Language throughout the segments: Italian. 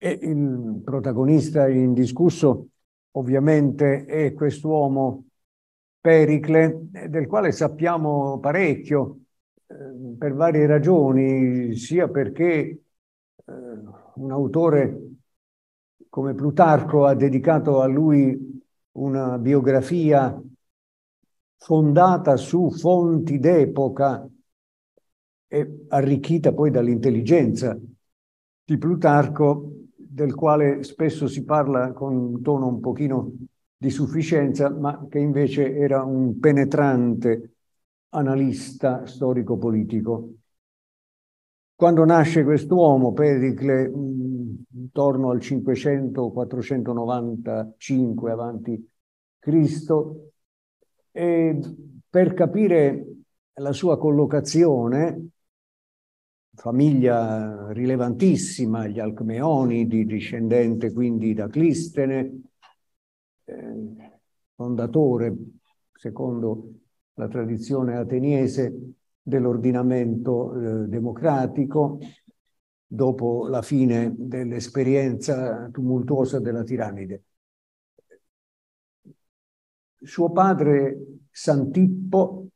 E il protagonista indiscusso ovviamente è quest'uomo Pericle, del quale sappiamo parecchio per varie ragioni, sia perché un autore come Plutarco ha dedicato a lui una biografia fondata su fonti d'epoca e arricchita poi dall'intelligenza di Plutarco, del quale spesso si parla con un tono un pochino di sufficienza, ma che invece era un penetrante analista storico-politico. Quando nasce quest'uomo, Pericle, intorno al 500-495 avanti Cristo, e per capire la sua collocazione, famiglia rilevantissima, gli Alcmeonidi, discendente quindi da Clistene, fondatore, secondo la tradizione ateniese, dell'ordinamento democratico, dopo la fine dell'esperienza tumultuosa della tirannide. Suo padre, Santippo,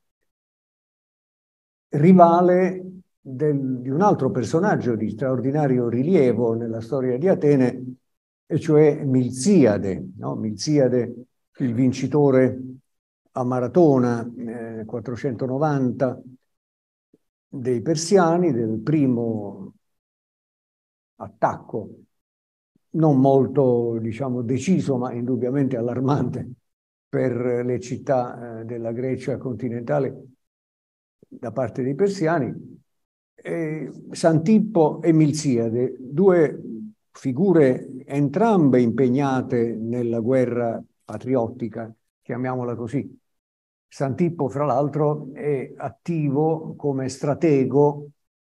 rivale di un altro personaggio di straordinario rilievo nella storia di Atene, e cioè Milziade, no? Milziade, il vincitore a Maratona 490 dei persiani, del primo attacco, non molto, diciamo, deciso, ma indubbiamente allarmante per le città della Grecia continentale da parte dei persiani. Santippo e Milziade, due figure entrambe impegnate nella guerra patriottica, chiamiamola così. Santippo, fra l'altro, è attivo come stratego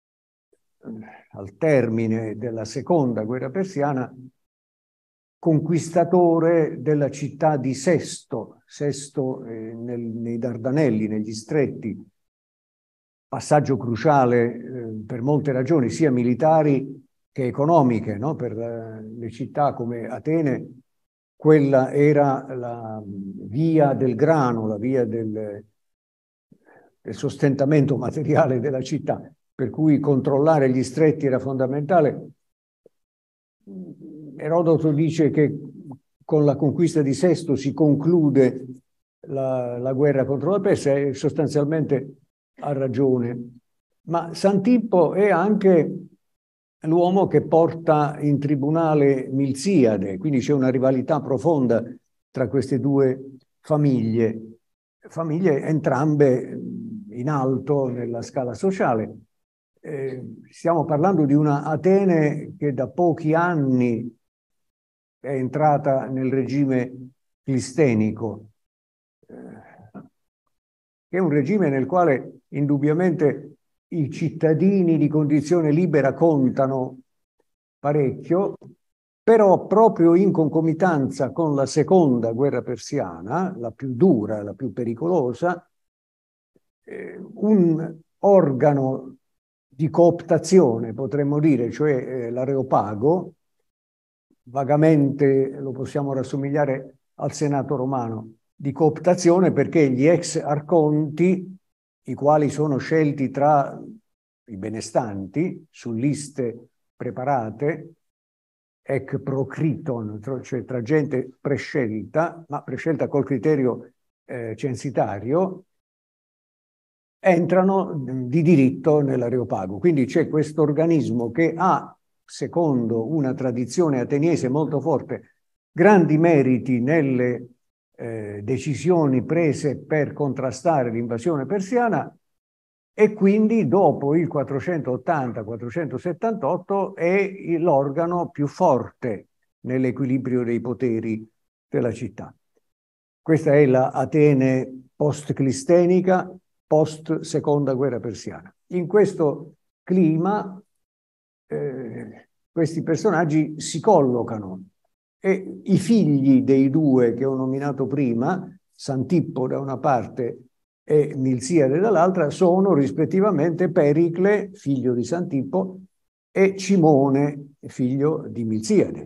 al termine della seconda guerra persiana, conquistatore della città di Sesto nei Dardanelli, negli stretti, passaggio cruciale per molte ragioni, sia militari che economiche, no? Per le città come Atene, quella era la via del grano, la via del sostentamento materiale della città, per cui controllare gli stretti era fondamentale. Erodoto dice che con la conquista di Sesto si conclude la guerra contro la Persia, e sostanzialmente ha ragione. Ma Santippo è anche l'uomo che porta in tribunale Milziade, quindi c'è una rivalità profonda tra queste due famiglie entrambe in alto nella scala sociale. Stiamo parlando di una Atene che da pochi anni è entrata nel regime clistenico, che è un regime nel quale indubbiamente i cittadini di condizione libera contano parecchio, però proprio in concomitanza con la seconda guerra persiana, la più dura, la più pericolosa, un organo di cooptazione, potremmo dire, cioè l'areopago, vagamente lo possiamo rassomigliare al Senato romano, di cooptazione, perché gli ex arconti, i quali sono scelti tra i benestanti su liste preparate, ec procriton, cioè tra gente prescelta, ma prescelta col criterio censitario, entrano di diritto nell'areopago. Quindi c'è questo organismo che ha, secondo una tradizione ateniese molto forte, grandi meriti nelle decisioni prese per contrastare l'invasione persiana, e quindi dopo il 480-478 è l'organo più forte nell'equilibrio dei poteri della città. Questa è la Atene post-clistenica, post-seconda guerra persiana. In questo clima questi personaggi si collocano, e i figli dei due che ho nominato prima, Santippo da una parte e Milziade dall'altra, sono rispettivamente Pericle, figlio di Santippo, e Cimone, figlio di Milziade.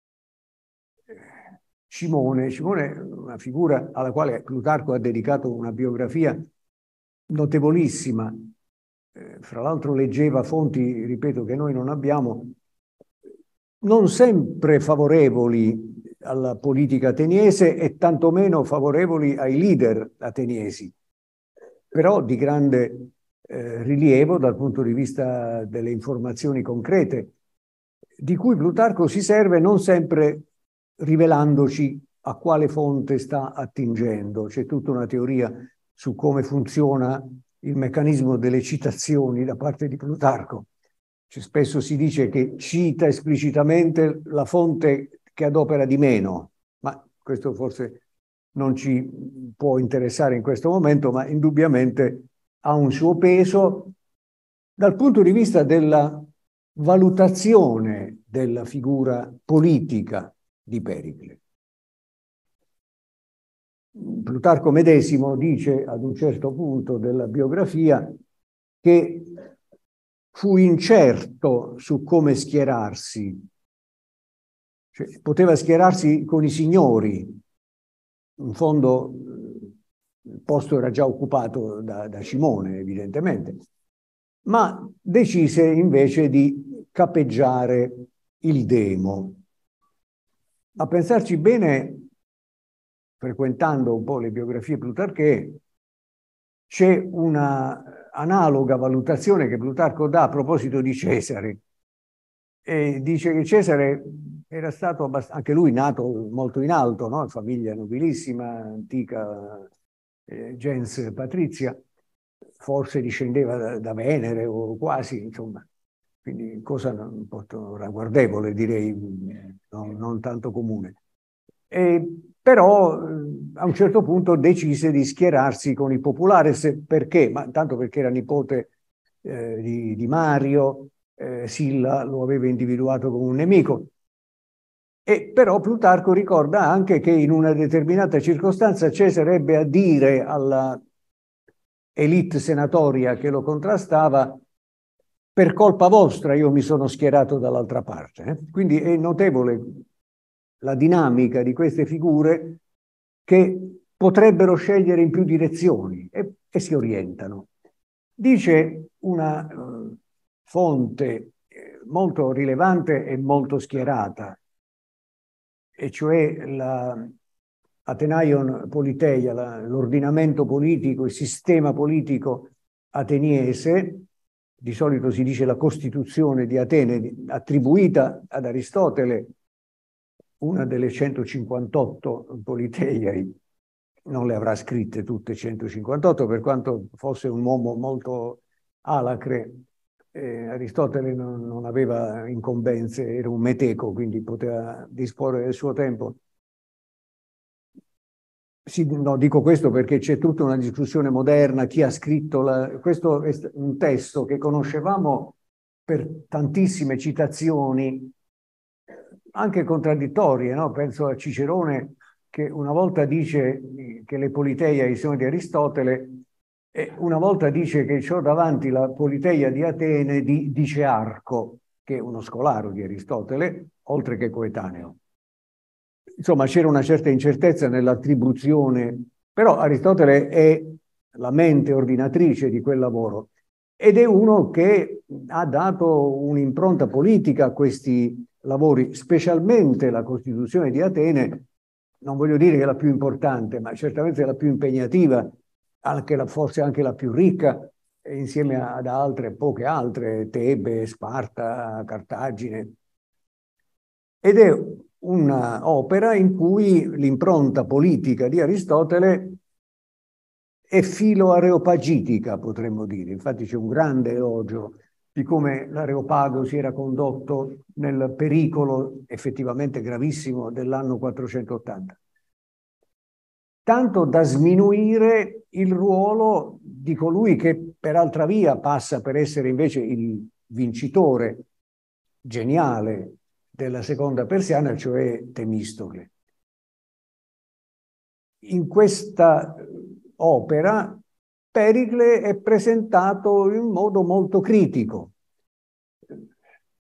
Cimone è una figura alla quale Plutarco ha dedicato una biografia notevolissima. Fra l'altro leggeva fonti, ripeto, che noi non abbiamo, non sempre favorevoli alla politica ateniese e tantomeno favorevoli ai leader ateniesi, però di grande rilievo dal punto di vista delle informazioni concrete, di cui Plutarco si serve non sempre rivelandoci a quale fonte sta attingendo. C'è tutta una teoria su come funziona il meccanismo delle citazioni da parte di Plutarco. Spesso si dice che cita esplicitamente la fonte che adopera di meno, ma questo forse non ci può interessare in questo momento, ma indubbiamente ha un suo peso dal punto di vista della valutazione della figura politica di Pericle. Plutarco medesimo dice ad un certo punto della biografia che fu incerto su come schierarsi, cioè, poteva schierarsi con i signori, in fondo il posto era già occupato da Cimone, evidentemente, ma decise invece di capeggiare il demo. A pensarci bene, frequentando un po' le biografie plutarchee, c'è una analoga valutazione che Plutarco dà a proposito di Cesare. E dice che Cesare era stato anche lui nato molto in alto, no? Famiglia nobilissima, antica gens patrizia, forse discendeva da Venere o quasi, insomma, quindi cosa un po' ragguardevole, direi, non tanto comune. Però a un certo punto decise di schierarsi con i populares. Perché? Ma tanto perché era nipote di Mario, Silla lo aveva individuato come un nemico. E però Plutarco ricorda anche che in una determinata circostanza Cesare ebbe a dire alla elite senatoria che lo contrastava: per colpa vostra io mi sono schierato dall'altra parte. Quindi è notevole la dinamica di queste figure che potrebbero scegliere in più direzioni e si orientano. Dice una fonte molto rilevante e molto schierata, e cioè la Athenaion Politeia, l'ordinamento politico, il sistema politico ateniese, di solito si dice la Costituzione di Atene, attribuita ad Aristotele, una delle 158 Politeiai. Non le avrà scritte tutte 158, per quanto fosse un uomo molto alacre. Aristotele non aveva incombenze, era un meteco, quindi poteva disporre del suo tempo. Sì, no, dico questo perché c'è tutta una discussione moderna, chi ha scritto questo è un testo che conoscevamo per tantissime citazioni, anche contraddittorie, no? Penso a Cicerone, che una volta dice che le Politeiai sono di Aristotele e una volta dice che c'ho davanti la Politeia di Atene dice Arco, che è uno scolaro di Aristotele, oltre che coetaneo. Insomma, c'era una certa incertezza nell'attribuzione, però Aristotele è la mente ordinatrice di quel lavoro ed è uno che ha dato un'impronta politica a questi lavori, specialmente la Costituzione di Atene. Non voglio dire che è la più importante, ma certamente è la più impegnativa, forse anche la più ricca, insieme ad altre, poche altre, Tebe, Sparta, Cartagine. Ed è un'opera in cui l'impronta politica di Aristotele è filo-areopagitica, potremmo dire. Infatti c'è un grande elogio di come l'Areopago si era condotto nel pericolo effettivamente gravissimo dell'anno 480. Tanto da sminuire il ruolo di colui che per altra via passa per essere invece il vincitore geniale della seconda persiana, cioè Temistocle. In questa opera Pericle è presentato in modo molto critico.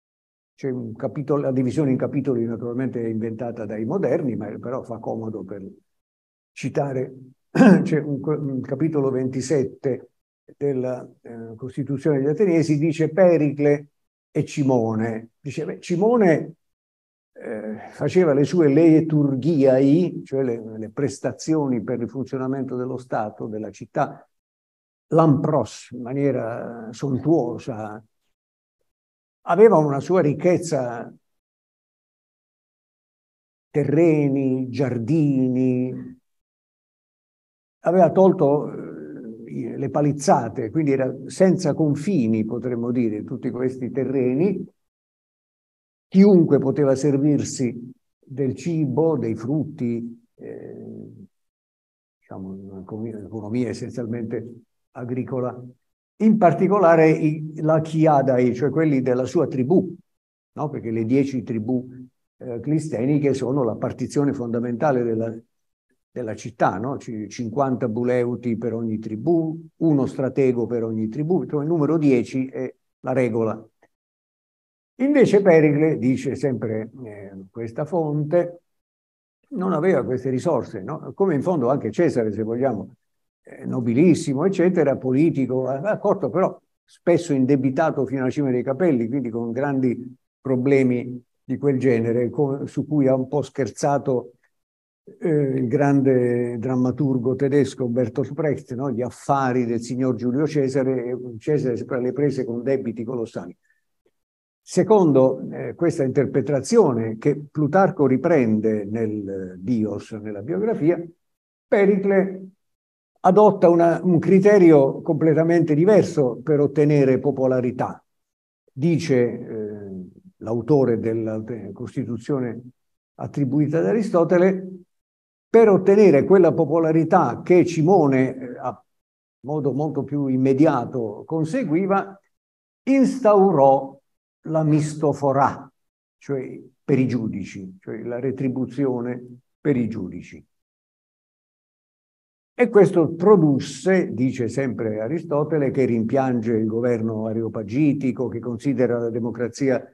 C'è un capitolo, la divisione in capitoli naturalmente è inventata dai moderni, ma però fa comodo per citare. C'è un capitolo 27 della Costituzione degli Ateniesi, dice Pericle e Cimone. Dice, beh, Cimone faceva le sue leiturgiai, cioè le prestazioni per il funzionamento dello Stato, della città, l'ampros, in maniera sontuosa. Aveva una sua ricchezza, terreni, giardini, aveva tolto le palizzate, quindi era senza confini, potremmo dire, tutti questi terreni. Chiunque poteva servirsi del cibo, dei frutti, diciamo un'economia essenzialmente agricola, in particolare la chiadai, cioè quelli della sua tribù, no? Perché le 10 tribù clisteniche sono la partizione fondamentale della città, no? 50 buleuti per ogni tribù, uno stratego per ogni tribù, il numero 10 è la regola. Invece Pericle, dice sempre questa fonte, non aveva queste risorse, no? Come in fondo anche Cesare, se vogliamo, nobilissimo, eccetera, politico, accorto, però spesso indebitato fino alla cima dei capelli, quindi con grandi problemi di quel genere, su cui ha un po' scherzato il grande drammaturgo tedesco Bertolt Brecht, no? Gli affari del signor Giulio Cesare, e Cesare sempre alle prese con debiti colossali. Secondo questa interpretazione che Plutarco riprende nel Dios, nella biografia, Pericle adotta un criterio completamente diverso per ottenere popolarità. Dice l'autore della Costituzione attribuita ad Aristotele, per ottenere quella popolarità che Cimone a modo molto più immediato conseguiva, instaurò la mistoforà, cioè per i giudici, cioè la retribuzione per i giudici. E questo produsse, dice sempre Aristotele, che rimpiange il governo areopagitico, che considera la democrazia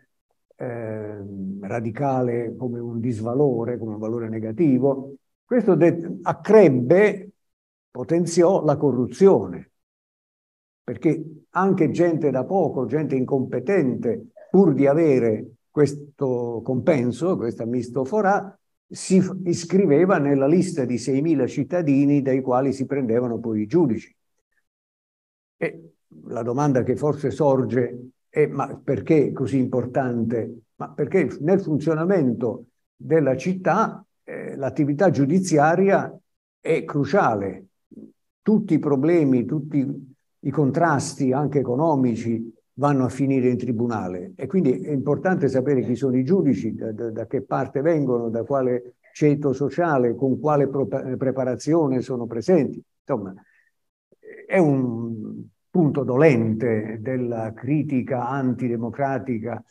radicale come un disvalore, come un valore negativo. Questo accrebbe, potenziò la corruzione, perché anche gente da poco, gente incompetente, pur di avere questo compenso, questa mistoforà, si iscriveva nella lista di 6.000 cittadini dai quali si prendevano poi i giudici. E la domanda che forse sorge è: ma perché è così importante? Ma perché nel funzionamento della città l'attività giudiziaria è cruciale. Tutti i problemi, tutti i contrasti, anche economici, vanno a finire in tribunale. E quindi è importante sapere chi sono i giudici, da che parte vengono, da quale ceto sociale, con quale preparazione sono presenti. Insomma, è un punto dolente della critica antidemocratica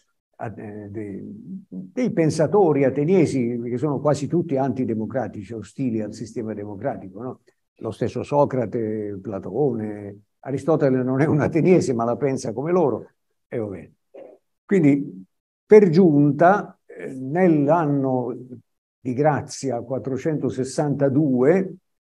dei pensatori ateniesi, che sono quasi tutti antidemocratici, ostili al sistema democratico, no? Lo stesso Socrate, Platone, Aristotele non è un ateniese, ma la pensa come loro, e va bene. Quindi, per giunta, nell'anno di grazia 462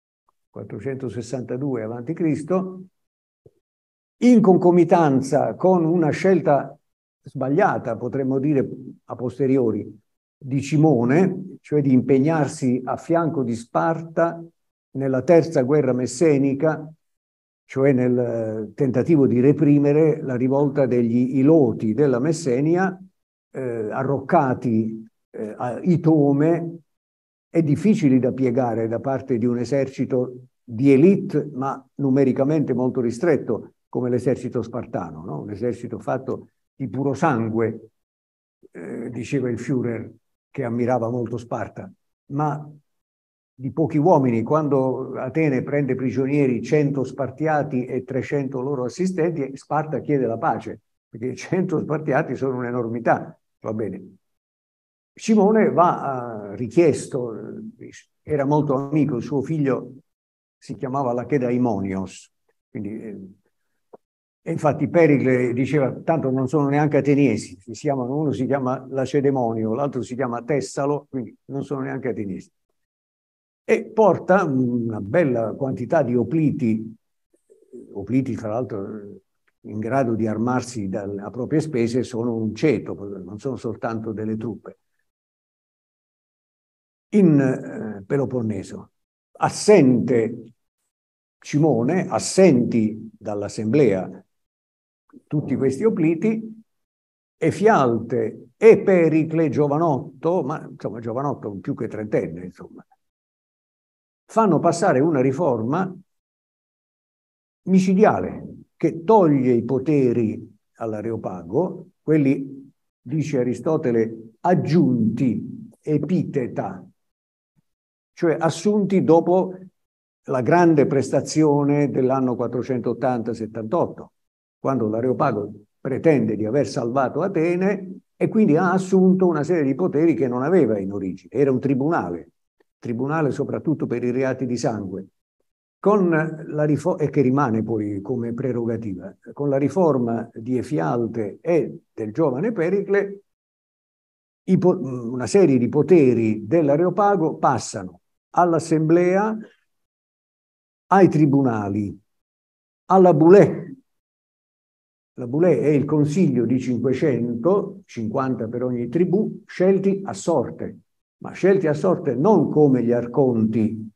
avanti Cristo, in concomitanza con una scelta sbagliata, potremmo dire a posteriori, di Cimone, cioè di impegnarsi a fianco di Sparta nella terza guerra messenica, cioè nel tentativo di reprimere la rivolta degli Iloti della Messenia, arroccati a Itome e difficili da piegare da parte di un esercito di élite, ma numericamente molto ristretto, come l'esercito spartano, no? Un esercito fatto di puro sangue, diceva il Führer, che ammirava molto Sparta, ma di pochi uomini. Quando Atene prende prigionieri 100 spartiati e 300 loro assistenti, Sparta chiede la pace, perché 100 spartiati sono un'enormità, va bene. Cimone va richiesto, era molto amico, il suo figlio si chiamava Lachedaimonios, quindi E infatti Pericle diceva, tanto non sono neanche ateniesi, uno si chiama Lacedemonio, l'altro si chiama Tessalo, quindi non sono neanche ateniesi. E porta una bella quantità di opliti tra l'altro in grado di armarsi a proprie spese, sono un ceto, non sono soltanto delle truppe. In Peloponneso, assente Cimone, assenti dall'assemblea tutti questi opliti, Efialte e Pericle, giovanotto, ma insomma giovanotto più che trentenne, insomma, fanno passare una riforma micidiale che toglie i poteri all'Areopago, quelli, dice Aristotele, aggiunti, epiteta, cioè assunti dopo la grande prestazione dell'anno 480-78, quando l'Areopago pretende di aver salvato Atene e quindi ha assunto una serie di poteri che non aveva in origine. Era un tribunale soprattutto per i reati di sangue. Con la riforma, e che rimane poi come prerogativa, con la riforma di Efialte e del giovane Pericle, una serie di poteri dell'Areopago passano all'assemblea, ai tribunali, alla Boulé. La Boulé è il consiglio di 500, 50 per ogni tribù, scelti a sorte, ma scelti a sorte non come gli arconti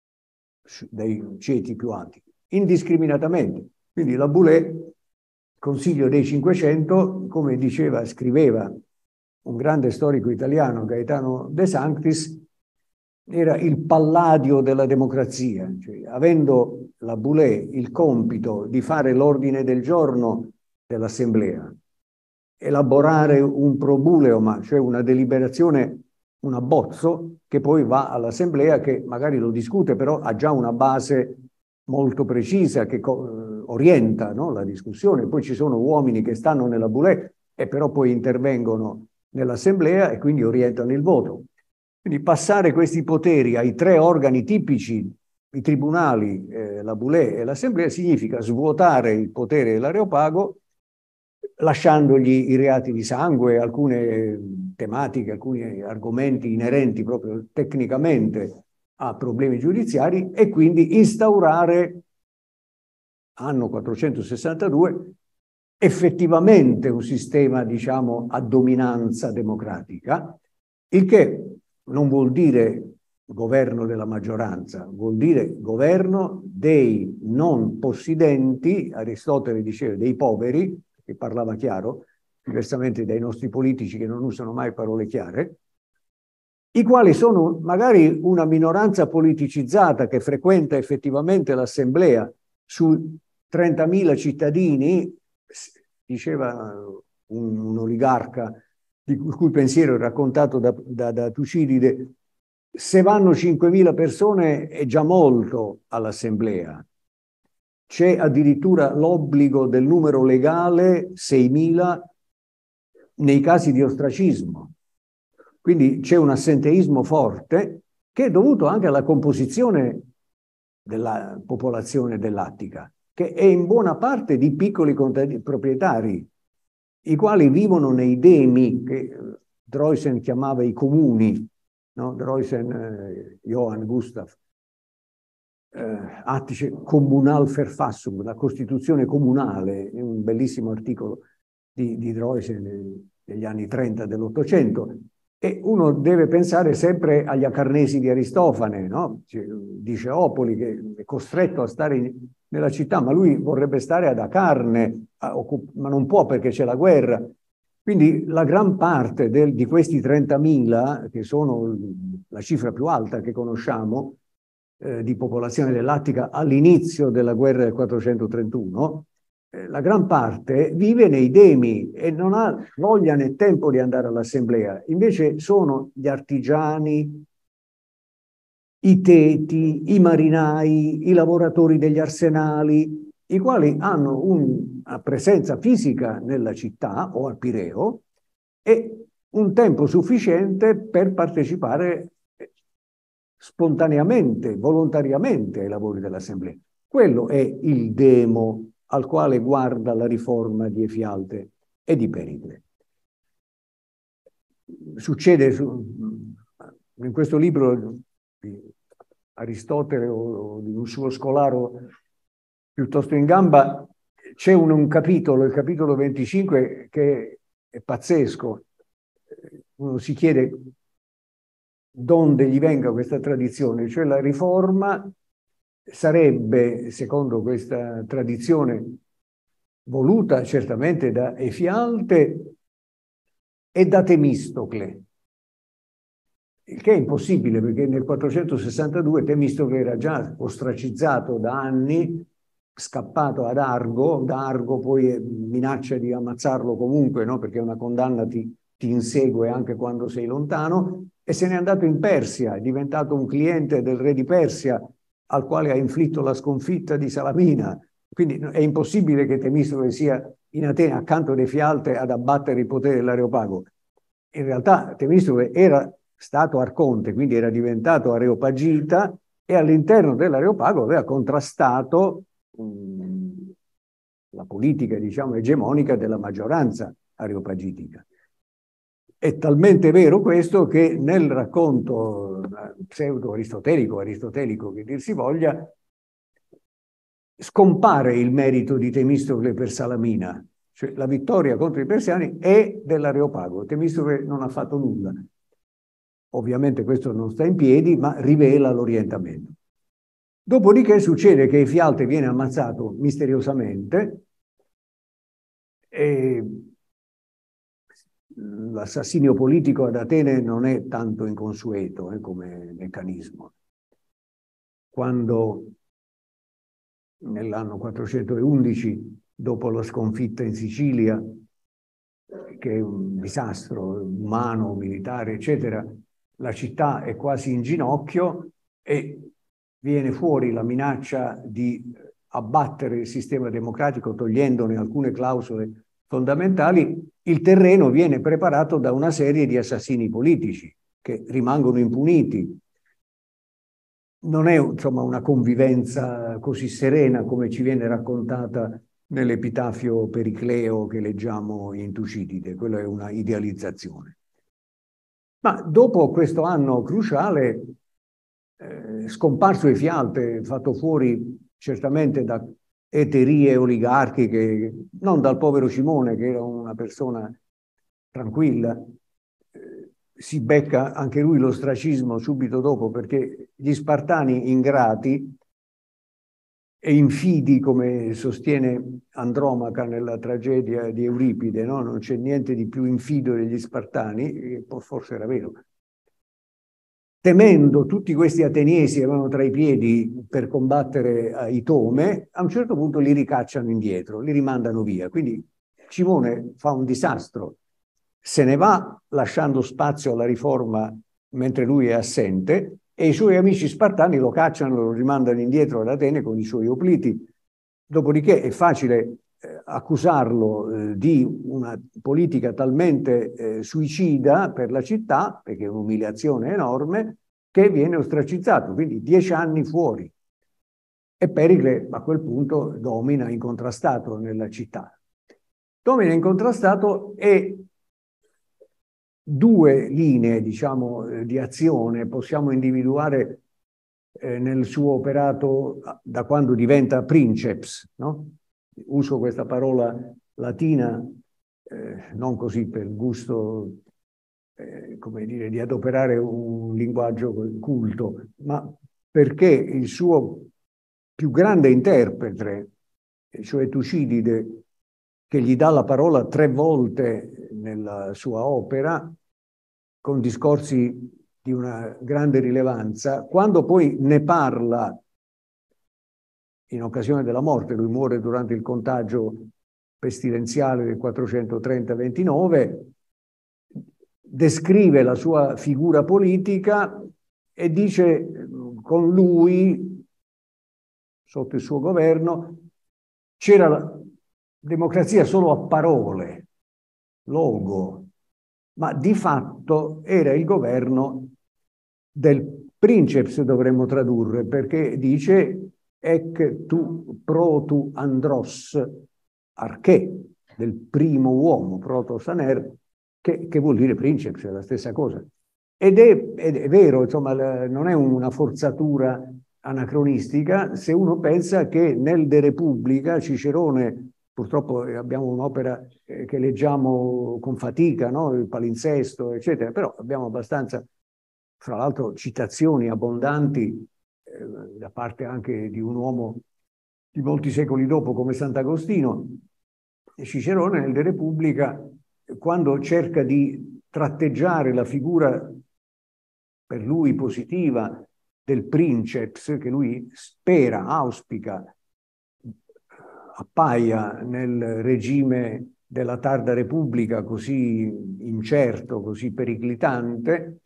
dei ceti più alti, indiscriminatamente. Quindi la Boulé, consiglio dei 500, come diceva, scriveva un grande storico italiano, Gaetano De Sanctis, era il palladio della democrazia, cioè, avendo la Boulé il compito di fare l'ordine del giorno dell'assemblea, elaborare un probuleoma, cioè una deliberazione, un abbozzo che poi va all'assemblea, che magari lo discute, però ha già una base molto precisa che orienta, no, la discussione. Poi ci sono uomini che stanno nella Boulé e però poi intervengono nell'assemblea e quindi orientano il voto. Quindi passare questi poteri ai tre organi tipici, i tribunali, la Boulé e l'assemblea, significa svuotare il potere dell'Areopago, lasciandogli i reati di sangue, alcune tematiche, alcuni argomenti inerenti proprio tecnicamente a problemi giudiziari, e quindi instaurare, anno 462, effettivamente un sistema, diciamo, a dominanza democratica, il che non vuol dire governo della maggioranza, vuol dire governo dei non possidenti, Aristotele diceva dei poveri, che parlava chiaro, diversamente dai nostri politici che non usano mai parole chiare, i quali sono magari una minoranza politicizzata che frequenta effettivamente l'assemblea su 30.000 cittadini, diceva un oligarca di cui pensiero è raccontato da Tucidide, se vanno 5.000 persone è già molto all'assemblea. C'è addirittura l'obbligo del numero legale, 6.000, nei casi di ostracismo. Quindi c'è un assenteismo forte che è dovuto anche alla composizione della popolazione dell'Attica, che è in buona parte di piccoli proprietari, i quali vivono nei demi, che Droysen chiamava i comuni, no? Droysen, Johann Gustav, Attice Kommunalverfassung, la Costituzione comunale, è un bellissimo articolo di Droysen degli anni 30 dell'Ottocento. E uno deve pensare sempre agli Acarnesi di Aristofane, no? Dice Opoli che è costretto a stare nella città, ma lui vorrebbe stare ad Acarne, ma non può perché c'è la guerra. Quindi la gran parte di questi 30.000, che sono la cifra più alta che conosciamo di popolazione dell'Attica all'inizio della guerra del 431, la gran parte vive nei demi e non ha voglia né tempo di andare all'assemblea. Invece sono gli artigiani, i teti, i marinai, i lavoratori degli arsenali, i quali hanno una presenza fisica nella città o al Pireo e un tempo sufficiente per partecipare spontaneamente, volontariamente ai lavori dell'assemblea. Quello è il demo al quale guarda la riforma di Efialte e di Pericle. Succede in questo libro di Aristotele o di un suo scolaro piuttosto in gamba, c'è un capitolo, il capitolo 25, che è pazzesco. Uno si chiede donde gli venga questa tradizione, cioè la riforma sarebbe, secondo questa tradizione, voluta certamente da Efialte e da Temistocle, il che è impossibile perché nel 462 Temistocle era già ostracizzato da anni, scappato ad Argo, da Argo poi minaccia di ammazzarlo comunque, no? Perché una condanna ti insegue anche quando sei lontano, e se n'è andato in Persia, è diventato un cliente del re di Persia al quale ha inflitto la sconfitta di Salamina. Quindi è impossibile che Temistocle sia in Atene accanto ad Efialte ad abbattere il potere dell'Areopago. In realtà Temistocle era stato arconte, quindi era diventato areopagita, e all'interno dell'Areopago aveva contrastato la politica, diciamo, egemonica della maggioranza areopagitica. È talmente vero questo che nel racconto pseudo-aristotelico che dir si voglia, scompare il merito di Temistocle per Salamina, cioè la vittoria contro i persiani è dell'Areopago. Temistocle non ha fatto nulla. Ovviamente questo non sta in piedi, ma rivela l'orientamento. Dopodiché succede che Efialte viene ammazzato misteriosamente e l'assassinio politico ad Atene non è tanto inconsueto come meccanismo. Quando nell'anno 411, dopo la sconfitta in Sicilia, che è un disastro umano, militare, eccetera, la città è quasi in ginocchio e viene fuori la minaccia di abbattere il sistema democratico togliendone alcune clausole fondamentali, il terreno viene preparato da una serie di assassini politici che rimangono impuniti. Non è insomma una convivenza così serena come ci viene raccontata nell'epitafio Pericleo che leggiamo in Tucidide, quella è una idealizzazione. Ma dopo questo anno cruciale, scomparso Efialte, fatto fuori certamente da eterie oligarchiche, non dal povero Cimone che era una persona tranquilla, si becca anche lui l'ostracismo subito dopo perché gli Spartani ingrati e infidi, come sostiene Andromaca nella tragedia di Euripide, no? Non c'è niente di più infido degli Spartani, che forse era vero. Temendo tutti questi ateniesi che avevano tra i piedi per combattere a Itome, a un certo punto li ricacciano indietro, li rimandano via. Quindi Cimone fa un disastro, se ne va lasciando spazio alla riforma mentre lui è assente, e i suoi amici spartani lo cacciano, lo rimandano indietro ad Atene con i suoi opliti. Dopodiché è facile accusarlo di una politica talmente suicida per la città, perché è un'umiliazione enorme, che viene ostracizzato, quindi 10 anni fuori. E Pericle a quel punto domina incontrastato nella città. Domina incontrastato e due linee, diciamo, di azione possiamo individuare nel suo operato da quando diventa princeps, no? Uso questa parola latina non così per gusto, come dire, di adoperare un linguaggio culto, ma perché il suo più grande interprete, cioè Tucidide, che gli dà la parola 3 volte nella sua opera, con discorsi di una grande rilevanza, quando poi ne parla in occasione della morte, lui muore durante il contagio pestilenziale del 430-29, descrive la sua figura politica e dice con lui, sotto il suo governo, c'era la democrazia solo a parole, logo, ma di fatto era il governo del princeps, dovremmo tradurre, perché dice ec tu protu andros arché, del primo uomo, protos aner, che vuol dire princeps, è la stessa cosa. Ed è vero, insomma, non è una forzatura anacronistica se uno pensa che nel De Repubblica Cicerone, purtroppo abbiamo un'opera che leggiamo con fatica, no? Il palinsesto, eccetera, però abbiamo abbastanza, fra l'altro, citazioni abbondanti da parte anche di un uomo di molti secoli dopo come Sant'Agostino. Cicerone nel De Repubblica, quando cerca di tratteggiare la figura per lui positiva del princeps, che lui spera, auspica, appaia nel regime della tarda Repubblica così incerto, così periclitante,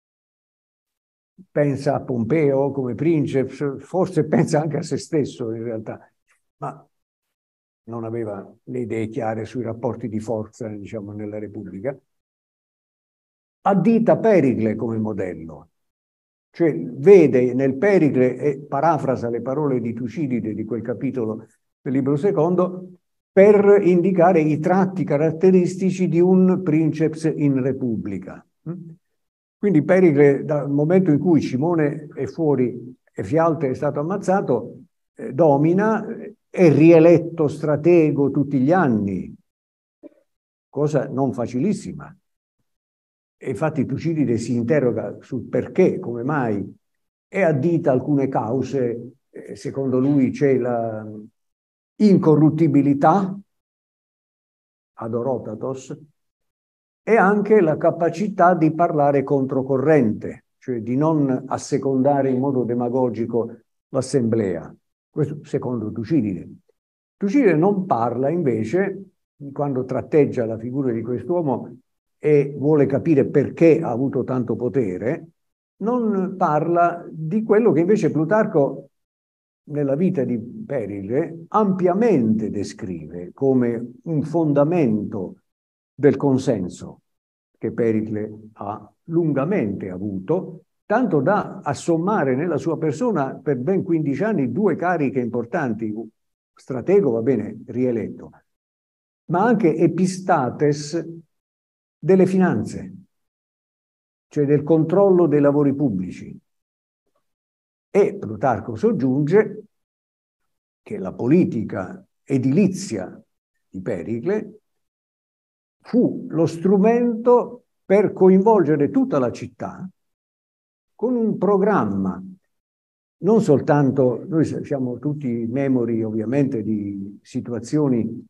pensa a Pompeo come princeps, forse pensa anche a se stesso in realtà, ma non aveva le idee chiare sui rapporti di forza, diciamo, nella Repubblica. Addita Pericle come modello, cioè vede nel Pericle, e parafrasa le parole di Tucidide di quel capitolo del libro secondo, per indicare i tratti caratteristici di un princeps in Repubblica. Quindi Pericle, dal momento in cui Cimone è fuori e Fialte è stato ammazzato, domina, è rieletto stratego tutti gli anni, cosa non facilissima. E infatti Tucidide si interroga sul perché, come mai, e addita alcune cause. Secondo lui c'è la incorruttibilità, adorotatos, e anche la capacità di parlare controcorrente, cioè di non assecondare in modo demagogico l'assemblea. Questo secondo Tucidide. Tucidide non parla invece, quando tratteggia la figura di quest'uomo e vuole capire perché ha avuto tanto potere, non parla di quello che invece Plutarco nella vita di Pericle ampiamente descrive come un fondamento del consenso che Pericle ha lungamente avuto, tanto da assommare nella sua persona per ben 15 anni 2 cariche importanti, stratego, va bene, rieletto, ma anche epistates delle finanze, cioè del controllo dei lavori pubblici. E Plutarco soggiunge che la politica edilizia di Pericle fu lo strumento per coinvolgere tutta la città con un programma, non soltanto, noi siamo tutti memori ovviamente di situazioni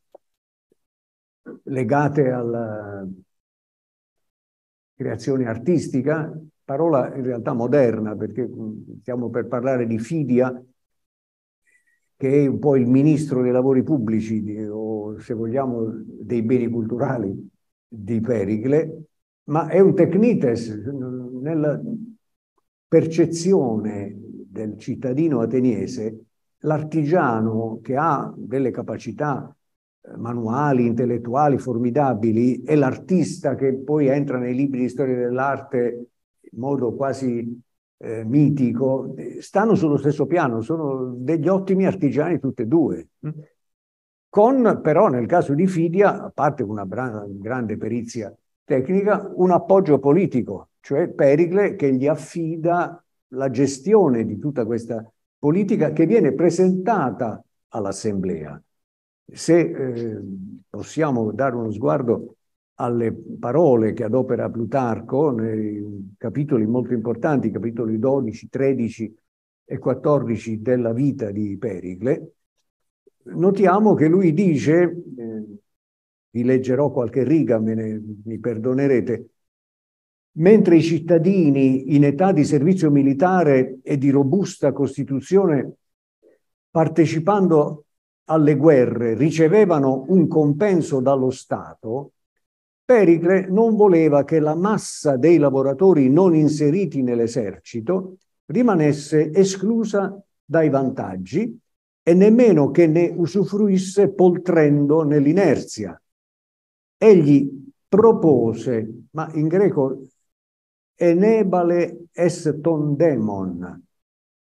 legate alla creazione artistica, parola in realtà moderna, perché stiamo per parlare di Fidia, che è un po' il ministro dei lavori pubblici, o se vogliamo dei beni culturali di Pericle, ma è un tecnites nella percezione del cittadino ateniese, l'artigiano che ha delle capacità manuali, intellettuali formidabili, e l'artista che poi entra nei libri di storia dell'arte in modo quasi mitico, stanno sullo stesso piano, sono degli ottimi artigiani tutti e due. Con però nel caso di Fidia, a parte una grande perizia tecnica, un appoggio politico, cioè Pericle che gli affida la gestione di tutta questa politica che viene presentata all'assemblea. Se possiamo dare uno sguardo alle parole che adopera Plutarco nei capitoli molto importanti, capitoli 12, 13 e 14 della vita di Pericle, notiamo che lui dice, vi leggerò qualche riga, mi perdonerete, mentre i cittadini in età di servizio militare e di robusta costituzione, partecipando alle guerre, ricevevano un compenso dallo Stato, Pericle non voleva che la massa dei lavoratori non inseriti nell'esercito rimanesse esclusa dai vantaggi e nemmeno che ne usufruisse poltrendo nell'inerzia. Egli propose, ma in greco enebale est ton demon,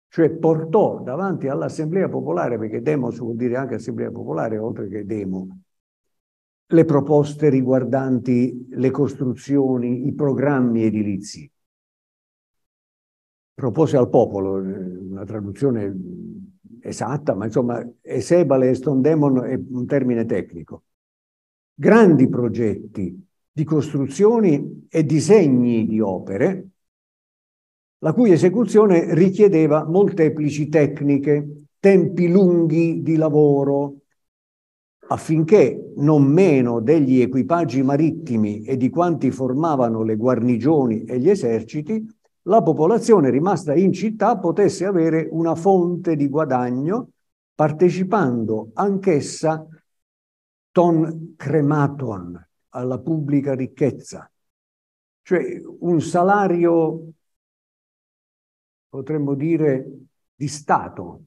cioè portò davanti all'Assemblea Popolare, perché demos vuol dire anche Assemblea Popolare, oltre che demo, le proposte riguardanti le costruzioni, i programmi edilizi. Propose al popolo, una traduzione esatta, ma insomma, esebale eston demon è un termine tecnico. Grandi progetti di costruzioni e disegni di opere, la cui esecuzione richiedeva molteplici tecniche, tempi lunghi di lavoro, affinché non meno degli equipaggi marittimi e di quanti formavano le guarnigioni e gli eserciti, la popolazione rimasta in città potesse avere una fonte di guadagno, partecipando anch'essa ton crematon alla pubblica ricchezza, cioè un salario, potremmo dire, di Stato,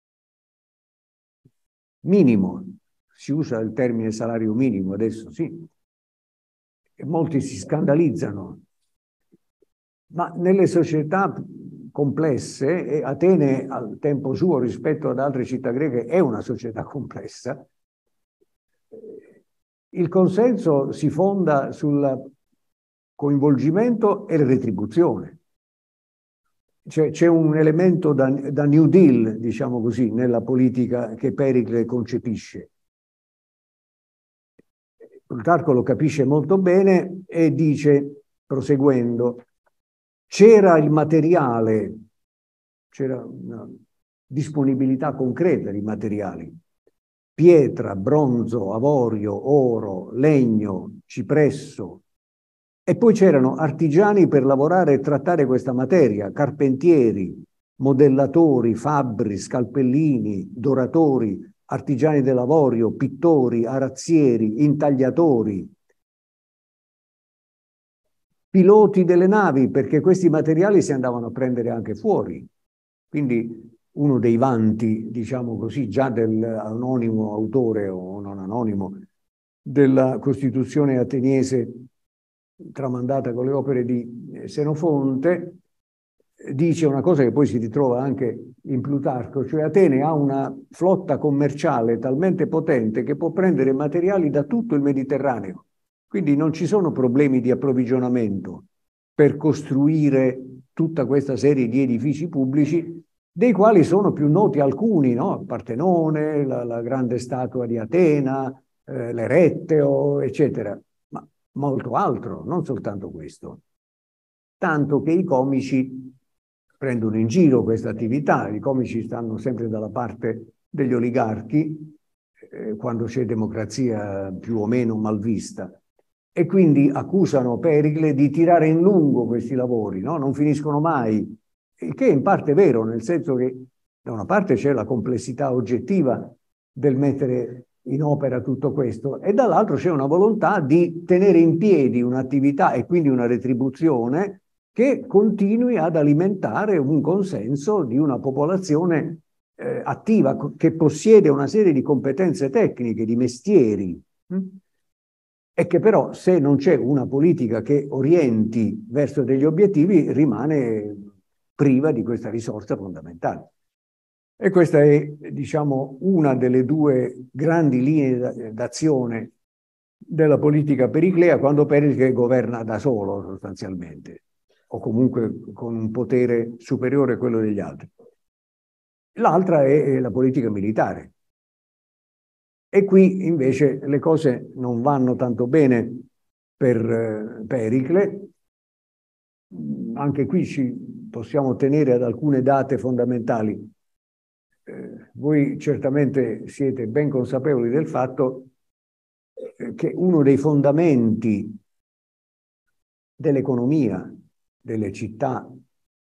minimo. Si usa il termine salario minimo adesso, sì, e molti si scandalizzano, ma nelle società complesse, e Atene al tempo suo rispetto ad altre città greche è una società complessa, il consenso si fonda sul coinvolgimento e retribuzione. C'è un elemento da New Deal, diciamo così, nella politica che Pericle concepisce. Plutarco lo capisce molto bene e dice, proseguendo, c'era il materiale, c'era una disponibilità concreta di materiali, pietra, bronzo, avorio, oro, legno, cipresso, e poi c'erano artigiani per lavorare e trattare questa materia, carpentieri, modellatori, fabbri, scalpellini, doratori, artigiani dell'avorio, pittori, arazzieri, intagliatori, piloti delle navi, perché questi materiali si andavano a prendere anche fuori. Quindi uno dei vanti, diciamo così, già dell'anonimo autore o non anonimo della Costituzione ateniese tramandata con le opere di Senofonte, dice una cosa che poi si ritrova anche in Plutarco, cioè Atene ha una flotta commerciale talmente potente che può prendere materiali da tutto il Mediterraneo. Quindi non ci sono problemi di approvvigionamento per costruire tutta questa serie di edifici pubblici, dei quali sono più noti alcuni, no? Partenone, la grande statua di Atena, l'Eretteo, eccetera. Ma molto altro, non soltanto questo. Tanto che i comici prendono in giro questa attività, i comici stanno sempre dalla parte degli oligarchi, quando c'è democrazia più o meno malvista, e quindi accusano Pericle di tirare in lungo questi lavori, no? Non finiscono mai, il che in parte è vero, nel senso che da una parte c'è la complessità oggettiva del mettere in opera tutto questo, e dall'altro c'è una volontà di tenere in piedi un'attività e quindi una retribuzione che continui ad alimentare un consenso di una popolazione attiva, che possiede una serie di competenze tecniche, di mestieri, e che però, se non c'è una politica che orienti verso degli obiettivi, rimane priva di questa risorsa fondamentale. E questa è, diciamo, una delle due grandi linee d'azione della politica periclea, quando Pericle governa da solo, sostanzialmente, o comunque con un potere superiore a quello degli altri. L'altra è la politica militare. E qui invece le cose non vanno tanto bene per Pericle. Anche qui ci possiamo tenere ad alcune date fondamentali. Voi certamente siete ben consapevoli del fatto che uno dei fondamenti dell'economia delle città,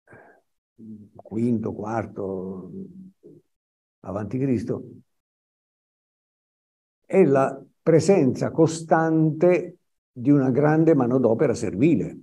quinto, quarto, avanti Cristo, è la presenza costante di una grande manodopera servile.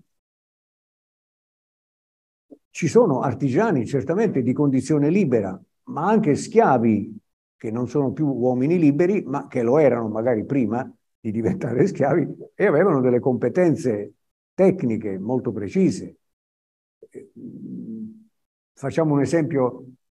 Ci sono artigiani certamente di condizione libera, ma anche schiavi che non sono più uomini liberi, ma che lo erano magari prima di diventare schiavi e avevano delle competenze tecniche molto precise. Facciamo un esempio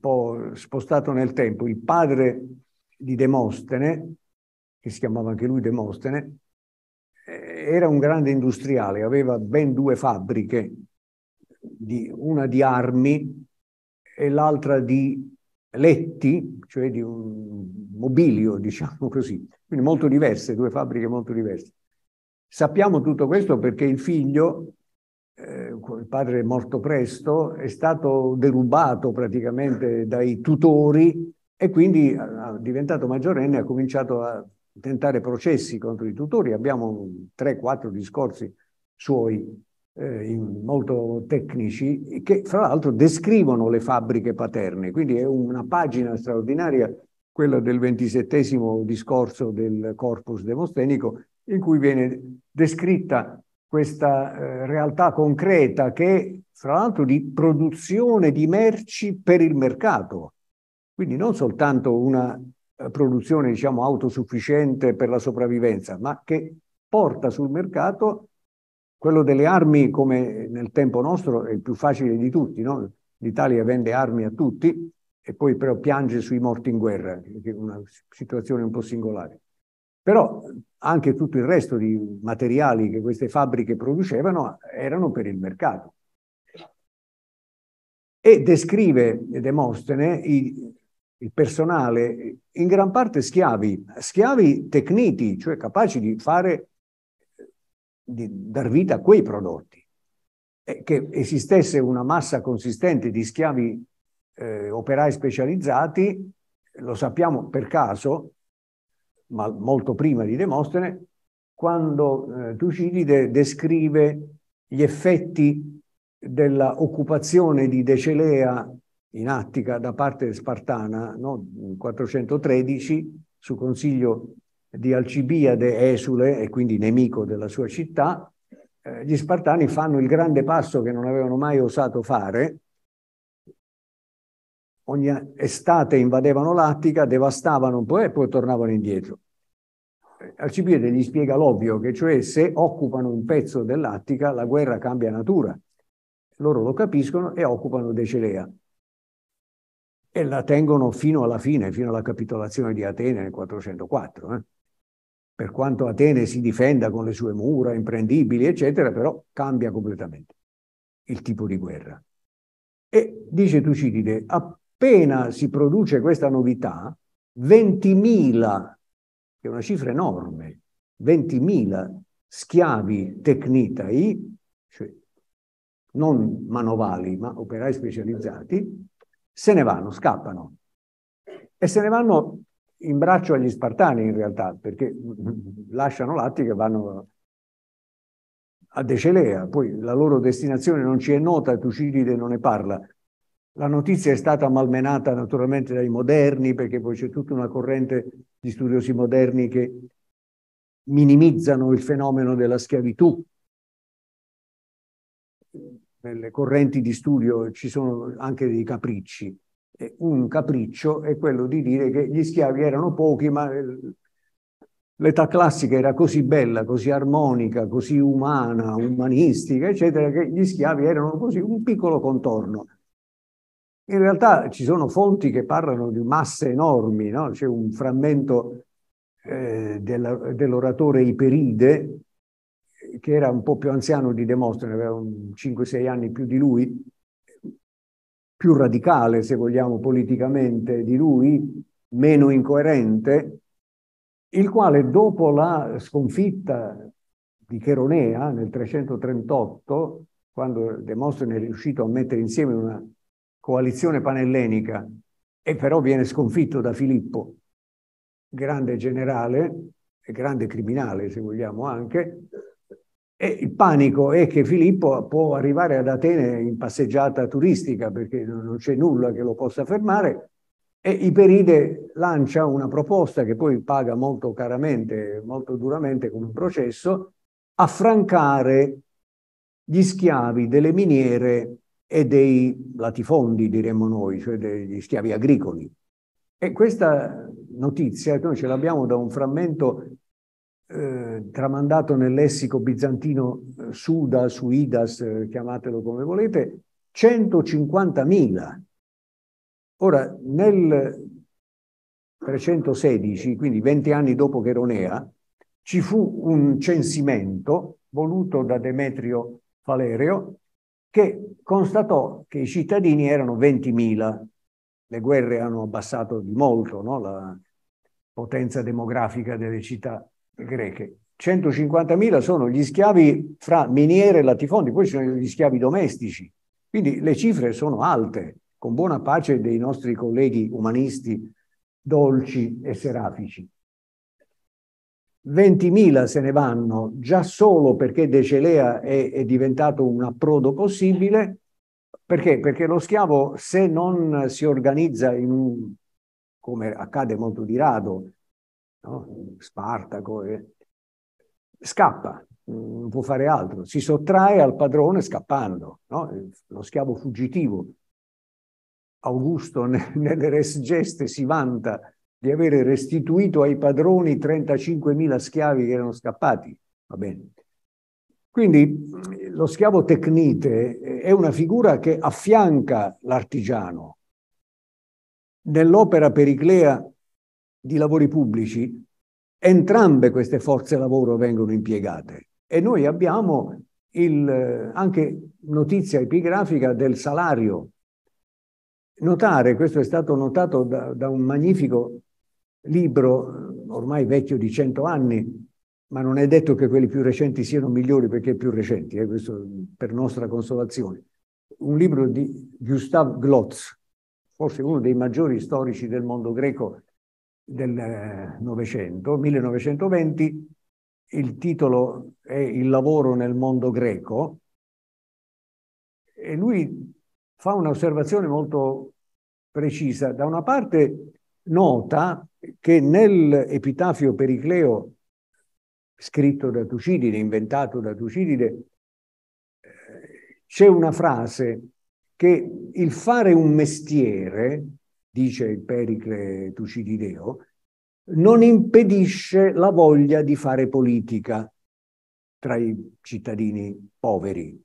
po' spostato nel tempo. Il padre di Demostene, che si chiamava anche lui Demostene, era un grande industriale, aveva ben 2 fabbriche, una di armi e l'altra di letti, cioè di un mobilio, diciamo così. Quindi molto diverse, 2 fabbriche molto diverse. Sappiamo tutto questo perché il figlio, il padre è morto presto, è stato derubato praticamente dai tutori e quindi diventato maggiorenne, ha cominciato a tentare processi contro i tutori. Abbiamo 3-4 discorsi suoi molto tecnici che fra l'altro descrivono le fabbriche paterne, quindi è una pagina straordinaria quella del 27° discorso del Corpus Demostenico, in cui viene descritta questa realtà concreta che è fra l'altro di produzione di merci per il mercato, quindi non soltanto una produzione diciamo autosufficiente per la sopravvivenza, ma che porta sul mercato. Quello delle armi, come nel tempo nostro, è il più facile di tutti, no? L'Italia vende armi a tutti e poi però piange sui morti in guerra, che è una situazione un po' singolare. Però anche tutto il resto di materiali che queste fabbriche producevano erano per il mercato. E descrive Demostene il personale in gran parte schiavi tecniti, cioè capaci di fare, di dar vita a quei prodotti. E che esistesse una massa consistente di schiavi operai specializzati, lo sappiamo per caso, ma molto prima di Demostene, quando Tucidide descrive gli effetti dell'occupazione di Decelea in Attica da parte spartana, no? Nel 413, su consiglio di Alcibiade esule e quindi nemico della sua città, gli spartani fanno il grande passo che non avevano mai osato fare. Ogni estate invadevano l'Attica, devastavano un po' e poi tornavano indietro. Alcibiade gli spiega l'ovvio, che cioè se occupano un pezzo dell'Attica la guerra cambia natura. Loro lo capiscono e occupano Decelea. E la tengono fino alla fine, fino alla capitolazione di Atene nel 404. Per quanto Atene si difenda con le sue mura imprendibili, eccetera, però cambia completamente il tipo di guerra. E dice Tucidide, appena si produce questa novità, 20.000, che è una cifra enorme, 20.000 schiavi tecnitai, cioè non manovali, ma operai specializzati, se ne vanno, scappano. E se ne vanno in braccio agli spartani in realtà, perché lasciano l'Attica e vanno a Decelea. Poi la loro destinazione non ci è nota, Tucidide non ne parla. La notizia è stata malmenata naturalmente dai moderni, perché poi c'è tutta una corrente di studiosi moderni che minimizzano il fenomeno della schiavitù. Nelle correnti di studio ci sono anche dei capricci. Un capriccio è quello di dire che gli schiavi erano pochi, ma l'età classica era così bella, così armonica, così umana, umanistica, eccetera, che gli schiavi erano così un piccolo contorno. In realtà ci sono fonti che parlano di masse enormi, no? C'è un frammento dell'oratore Iperide, che era un po' più anziano di Demostene, aveva 5-6 anni più di lui, più radicale, se vogliamo, politicamente di lui, meno incoerente, il quale dopo la sconfitta di Cheronea nel 338, quando Demostene è riuscito a mettere insieme una coalizione panellenica e però viene sconfitto da Filippo, grande generale e grande criminale, se vogliamo anche, e il panico è che Filippo può arrivare ad Atene in passeggiata turistica perché non c'è nulla che lo possa fermare, e Iperide lancia una proposta che poi paga molto caramente, molto duramente con un processo: affrancare gli schiavi delle miniere e dei latifondi, diremmo noi, cioè degli schiavi agricoli. E questa notizia noi ce l'abbiamo da un frammento tramandato nel lessico bizantino Suda, Suidas, chiamatelo come volete, 150.000. Ora, nel 316, quindi 20 anni dopo Cheronea, ci fu un censimento voluto da Demetrio Falereo che constatò che i cittadini erano 20.000. Le guerre hanno abbassato di molto, no, la potenza demografica delle città greche. 150.000 sono gli schiavi fra miniere e latifondi, poi ci sono gli schiavi domestici. Quindi le cifre sono alte, con buona pace dei nostri colleghi umanisti dolci e serafici. 20.000 se ne vanno già solo perché Decelea è diventato un approdo possibile. Perché? Perché lo schiavo, se non si organizza come accade molto di rado, no? Spartaco, scappa, non può fare altro, si sottrae al padrone scappando, no? Lo schiavo fuggitivo. Augusto nelle res geste si vanta di avere restituito ai padroni 35.000 schiavi che erano scappati. Va bene. Quindi lo schiavo tecnite è una figura che affianca l'artigiano. Nell'opera periclea di lavori pubblici, entrambe queste forze lavoro vengono impiegate e noi abbiamo anche notizia epigrafica del salario. Notare, questo è stato notato da un magnifico libro, ormai vecchio di 100 anni, ma non è detto che quelli più recenti siano migliori perché più recenti, questo per nostra consolazione. Un libro di Gustav Glotz, forse uno dei maggiori storici del mondo greco del Novecento, 1920, il titolo è Il lavoro nel mondo greco, e lui fa un'osservazione molto precisa. Da una parte nota che nell'Epitafio Pericleo, scritto da Tucidide, inventato da Tucidide, c'è una frase che il fare un mestiere, dice il Pericle Tucidideo, non impedisce la voglia di fare politica tra i cittadini poveri,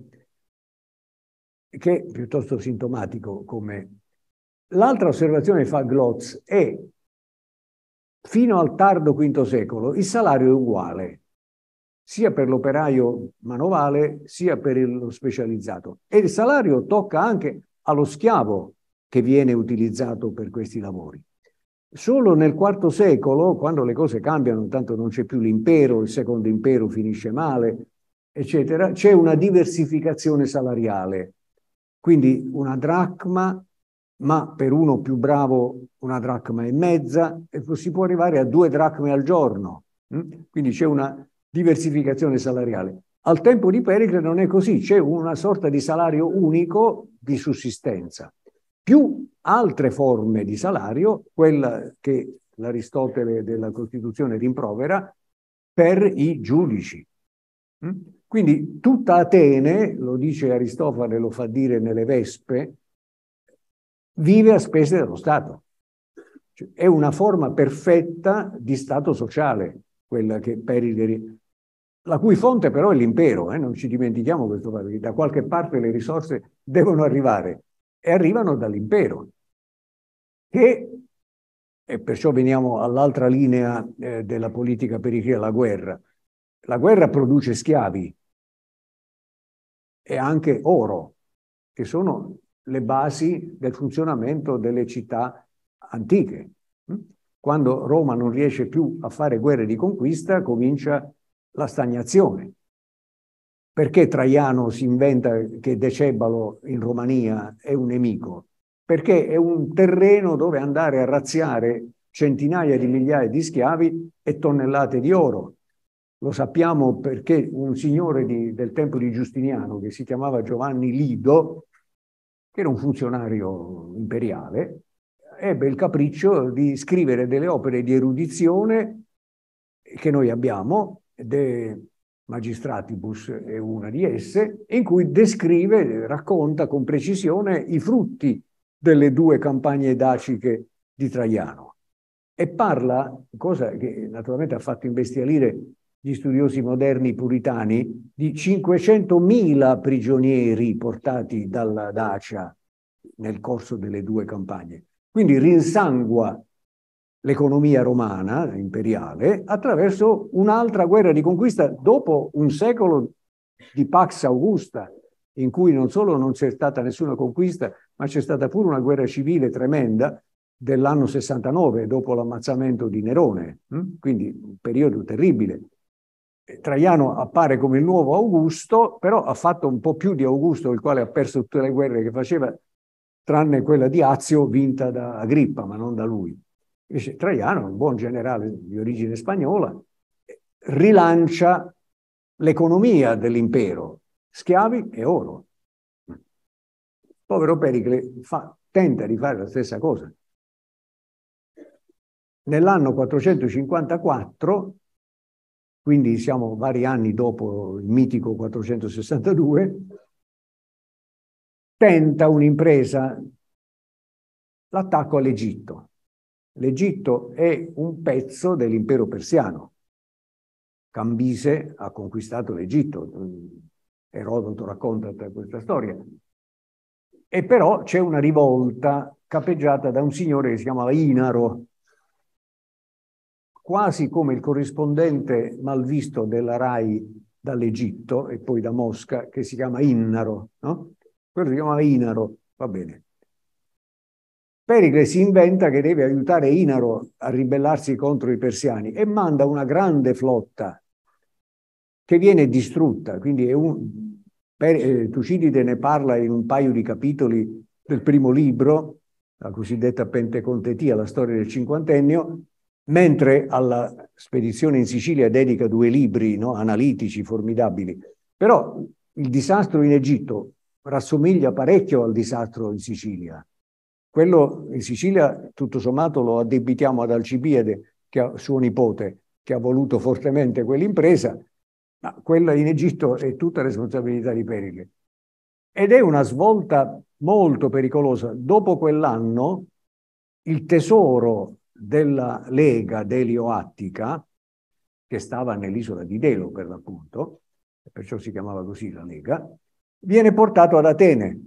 che è piuttosto sintomatico come... L'altra osservazione che fa Glotz è fino al tardo V secolo il salario è uguale, sia per l'operaio manovale sia per lo specializzato. E il salario tocca anche allo schiavo che viene utilizzato per questi lavori. Solo nel IV secolo, quando le cose cambiano, tanto non c'è più l'impero, il secondo impero finisce male, eccetera, c'è una diversificazione salariale. Quindi una dracma, ma per uno più bravo una dracma e mezza, e si può arrivare a 2 dracme al giorno. Quindi c'è una diversificazione salariale. Al tempo di Pericle non è così, c'è una sorta di salario unico di sussistenza, più altre forme di salario, quella che l'Aristotele della Costituzione rimprovera, per i giudici. Quindi tutta Atene, lo dice Aristofane, lo fa dire nelle Vespe, vive a spese dello Stato. Cioè, è una forma perfetta di Stato sociale, quella che Pericle, la cui fonte però è l'impero, non ci dimentichiamo questo, perché da qualche parte le risorse devono arrivare e arrivano dall'impero. E perciò veniamo all'altra linea della politica periclea, la guerra. La guerra produce schiavi e anche oro, che sono le basi del funzionamento delle città antiche. Quando Roma non riesce più a fare guerre di conquista, comincia la stagnazione. Perché Traiano si inventa che Decebalo in Romania è un nemico? Perché è un terreno dove andare a razziare centinaia di migliaia di schiavi e tonnellate di oro. Lo sappiamo perché un signore del tempo di Giustiniano, che si chiamava Giovanni Lido, che era un funzionario imperiale, ebbe il capriccio di scrivere delle opere di erudizione che noi abbiamo, De Magistratibus è una di esse, in cui descrive, racconta con precisione i frutti delle 2 campagne daciche di Traiano. E parla, cosa che naturalmente ha fatto imbestialire gli studiosi moderni puritani, di 500.000 prigionieri portati dalla Dacia nel corso delle due campagne. Quindi rinsangua l'economia romana imperiale attraverso un'altra guerra di conquista dopo un secolo di Pax Augusta, in cui non solo non c'è stata nessuna conquista, ma c'è stata pure una guerra civile tremenda dell'anno 69, dopo l'ammazzamento di Nerone. Quindi un periodo terribile. Traiano appare come il nuovo Augusto, però ha fatto un po' più di Augusto, il quale ha perso tutte le guerre che faceva, tranne quella di Azio, vinta da Agrippa, ma non da lui. Invece Traiano, un buon generale di origine spagnola, rilancia l'economia dell'impero, schiavi e oro. Povero Pericle tenta di fare la stessa cosa. Nell'anno 454, quindi siamo vari anni dopo il mitico 462, tenta un'impresa, l'attacco all'Egitto. L'Egitto è un pezzo dell'impero persiano. Cambise ha conquistato l'Egitto. Erodoto racconta questa storia. E però c'è una rivolta capeggiata da un signore che si chiamava Inaro, quasi come il corrispondente malvisto della RAI dall'Egitto e poi da Mosca, che si chiama Innaro, no? Quello si chiamava Inaro, va bene. Pericle si inventa che deve aiutare Inaro a ribellarsi contro i persiani e manda una grande flotta che viene distrutta. Quindi Tucidide ne parla in un paio di capitoli del primo libro, la cosiddetta Pentecontetia, la storia del cinquantennio, mentre alla spedizione in Sicilia dedica 2 libri, no, analitici, formidabili. Però il disastro in Egitto rassomiglia parecchio al disastro in Sicilia. Quello in Sicilia, tutto sommato, lo addebitiamo ad Alcibiade, suo nipote, che ha voluto fortemente quell'impresa, ma quella in Egitto è tutta responsabilità di Pericle. Ed è una svolta molto pericolosa. Dopo quell'anno, il tesoro della Lega Delio-Attica, che stava nell'isola di Delo per l'appunto, perciò si chiamava così la Lega, viene portato ad Atene,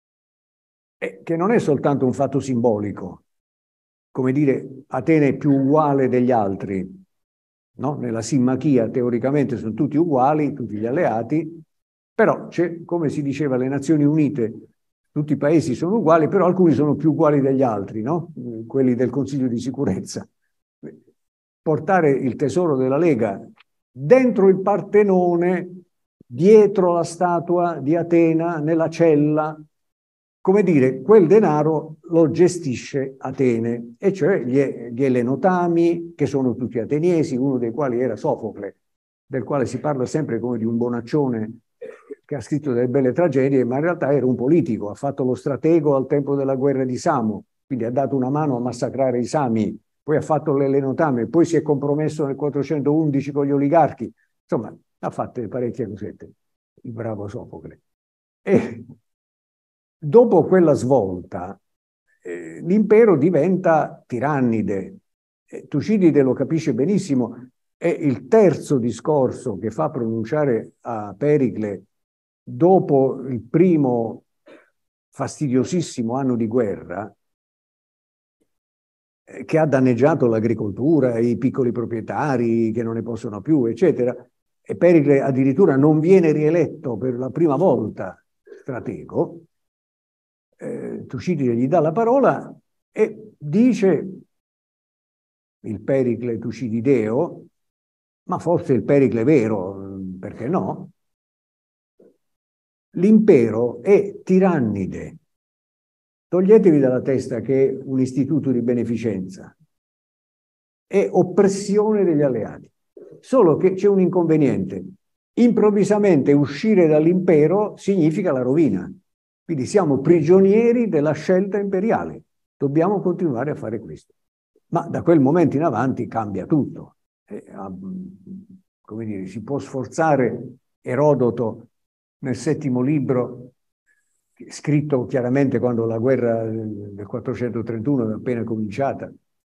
che non è soltanto un fatto simbolico, come dire Atene è più uguale degli altri, no? Nella Simmachia teoricamente sono tutti uguali, tutti gli alleati, però come si diceva alle Nazioni Unite, tutti i paesi sono uguali, però alcuni sono più uguali degli altri, no? Quelli del Consiglio di sicurezza. Portare il tesoro della Lega dentro il Partenone, dietro la statua di Atena, nella cella, come dire, quel denaro lo gestisce Atene, e cioè gli Elenotami, che sono tutti ateniesi, uno dei quali era Sofocle, del quale si parla sempre come di un bonaccione che ha scritto delle belle tragedie, ma in realtà era un politico, ha fatto lo stratego al tempo della guerra di Samo, quindi ha dato una mano a massacrare i Sami, poi ha fatto l'Elenotame, poi si è compromesso nel 411 con gli oligarchi, insomma, ha fatto parecchie cosette, il bravo Sofocle. E dopo quella svolta, l'impero diventa tirannide. Tucidide lo capisce benissimo, è il terzo discorso che fa pronunciare a Pericle dopo il primo fastidiosissimo anno di guerra, che ha danneggiato l'agricoltura, i piccoli proprietari che non ne possono più, eccetera. E Pericle addirittura non viene rieletto per la prima volta stratego. Tucidide gli dà la parola e dice, il Pericle tucidideo, ma forse il Pericle vero, perché no? L'impero è tirannide. Toglietevi dalla testa che è un istituto di beneficenza. È oppressione degli alleati. Solo che c'è un inconveniente. Improvvisamente uscire dall'impero significa la rovina. Quindi siamo prigionieri della scelta imperiale. Dobbiamo continuare a fare questo. Ma da quel momento in avanti cambia tutto. Come dire, si può sforzare Erodoto nel 7° libro, scritto chiaramente quando la guerra del 431 è appena cominciata.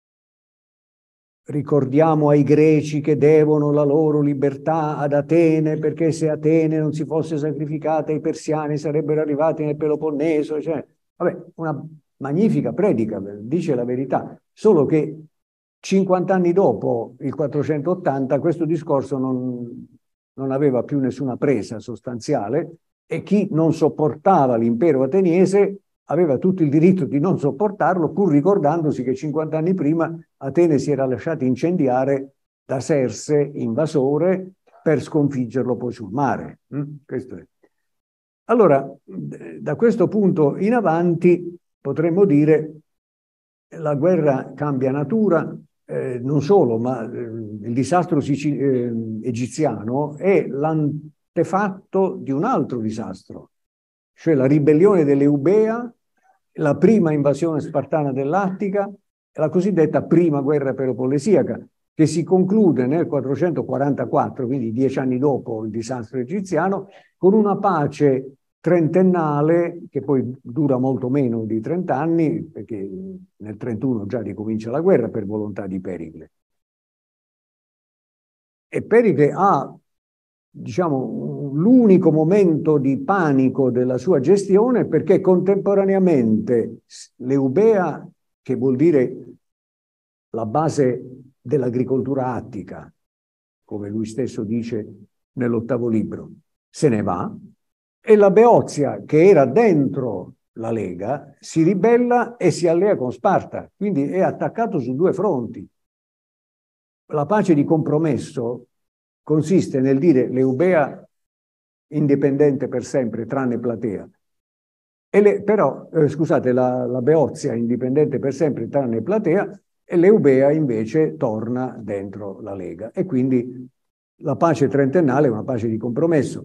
Ricordiamo ai greci che devono la loro libertà ad Atene, perché se Atene non si fosse sacrificata i persiani sarebbero arrivati nel Peloponneso. Cioè, Vabbè, una magnifica predica, dice la verità, solo che 50 anni dopo il 480 questo discorso non aveva più nessuna presa sostanziale e chi non sopportava l'impero ateniese aveva tutto il diritto di non sopportarlo, pur ricordandosi che 50 anni prima Atene si era lasciata incendiare da Serse, invasore, per sconfiggerlo poi sul mare. Questo è. Allora, da questo punto in avanti potremmo dire la guerra cambia natura, non solo, ma il disastro egiziano è l'antefatto di un altro disastro, cioè la ribellione dell'Eubea, la prima invasione spartana dell'Attica, la cosiddetta prima guerra peloponesiaca, che si conclude nel 444, quindi 10 anni dopo il disastro egiziano, con una pace trentennale che poi dura molto meno di 30 anni, perché nel 31 già ricomincia la guerra per volontà di Pericle. E Pericle ha, diciamo, l'unico momento di panico della sua gestione perché contemporaneamente l'Eubea, che vuol dire la base dell'agricoltura attica, come lui stesso dice nell'8° libro, se ne va, e la Beozia, che era dentro la Lega, si ribella e si allea con Sparta, quindi è attaccato su due fronti. La pace di compromesso consiste nel dire l'Eubea indipendente per sempre, tranne Platea, però, scusate, la Beozia indipendente per sempre, tranne Platea, e l'Eubea invece torna dentro la Lega. E quindi la pace trentennale è una pace di compromesso,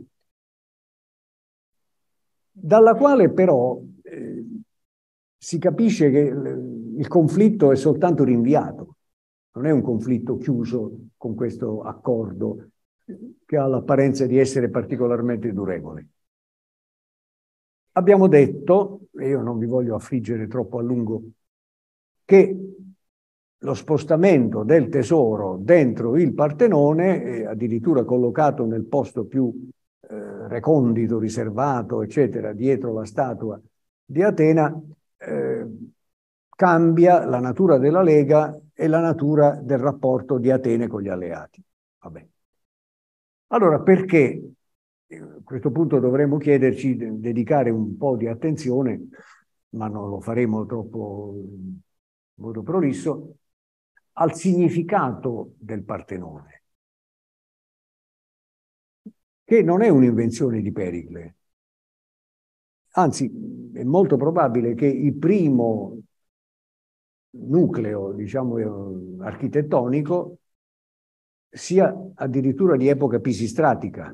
dalla quale però si capisce che il conflitto è soltanto rinviato, non è un conflitto chiuso con questo accordo che ha l'apparenza di essere particolarmente durevole. Abbiamo detto, e io non vi voglio affliggere troppo a lungo, che lo spostamento del tesoro dentro il Partenone, addirittura collocato nel posto più recondito, riservato, eccetera, dietro la statua di Atena, cambia la natura della Lega e la natura del rapporto di Atene con gli alleati. Vabbè. Allora, perché a questo punto dovremmo chiederci di dedicare un po' di attenzione, ma non lo faremo troppo in modo prolisso, al significato del Partenone, che non è un'invenzione di Pericle. Anzi, è molto probabile che il primo nucleo, diciamo, architettonico sia addirittura di epoca pisistratica.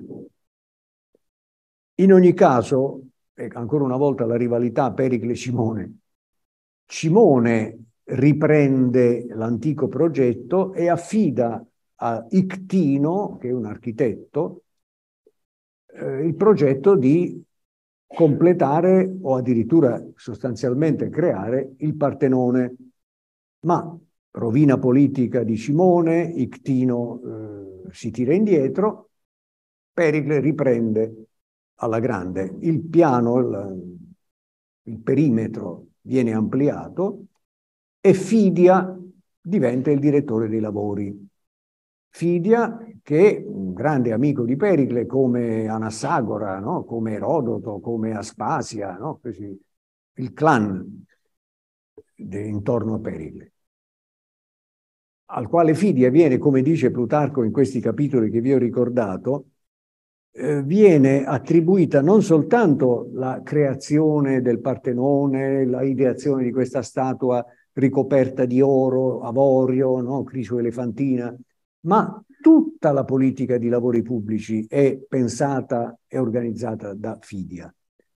In ogni caso, ancora una volta la rivalità Pericle-Cimone, Cimone riprende l'antico progetto e affida a Ictino, che è un architetto, il progetto di completare o addirittura sostanzialmente creare il Partenone. Ma rovina politica di Cimone, Ictino si tira indietro, Pericle riprende alla grande. Il piano, il perimetro viene ampliato e Fidia diventa il direttore dei lavori. Fidia, che è un grande amico di Pericle, come Anassagora, no? Come Erodoto, come Aspasia, no? Il clan intorno a Pericle, al quale Fidia viene, come dice Plutarco in questi capitoli che vi ho ricordato, viene attribuita non soltanto la creazione del Partenone, la ideazione di questa statua ricoperta di oro, avorio, no? Crisoelefantina, ma tutta la politica di lavori pubblici è pensata e organizzata da Fidia.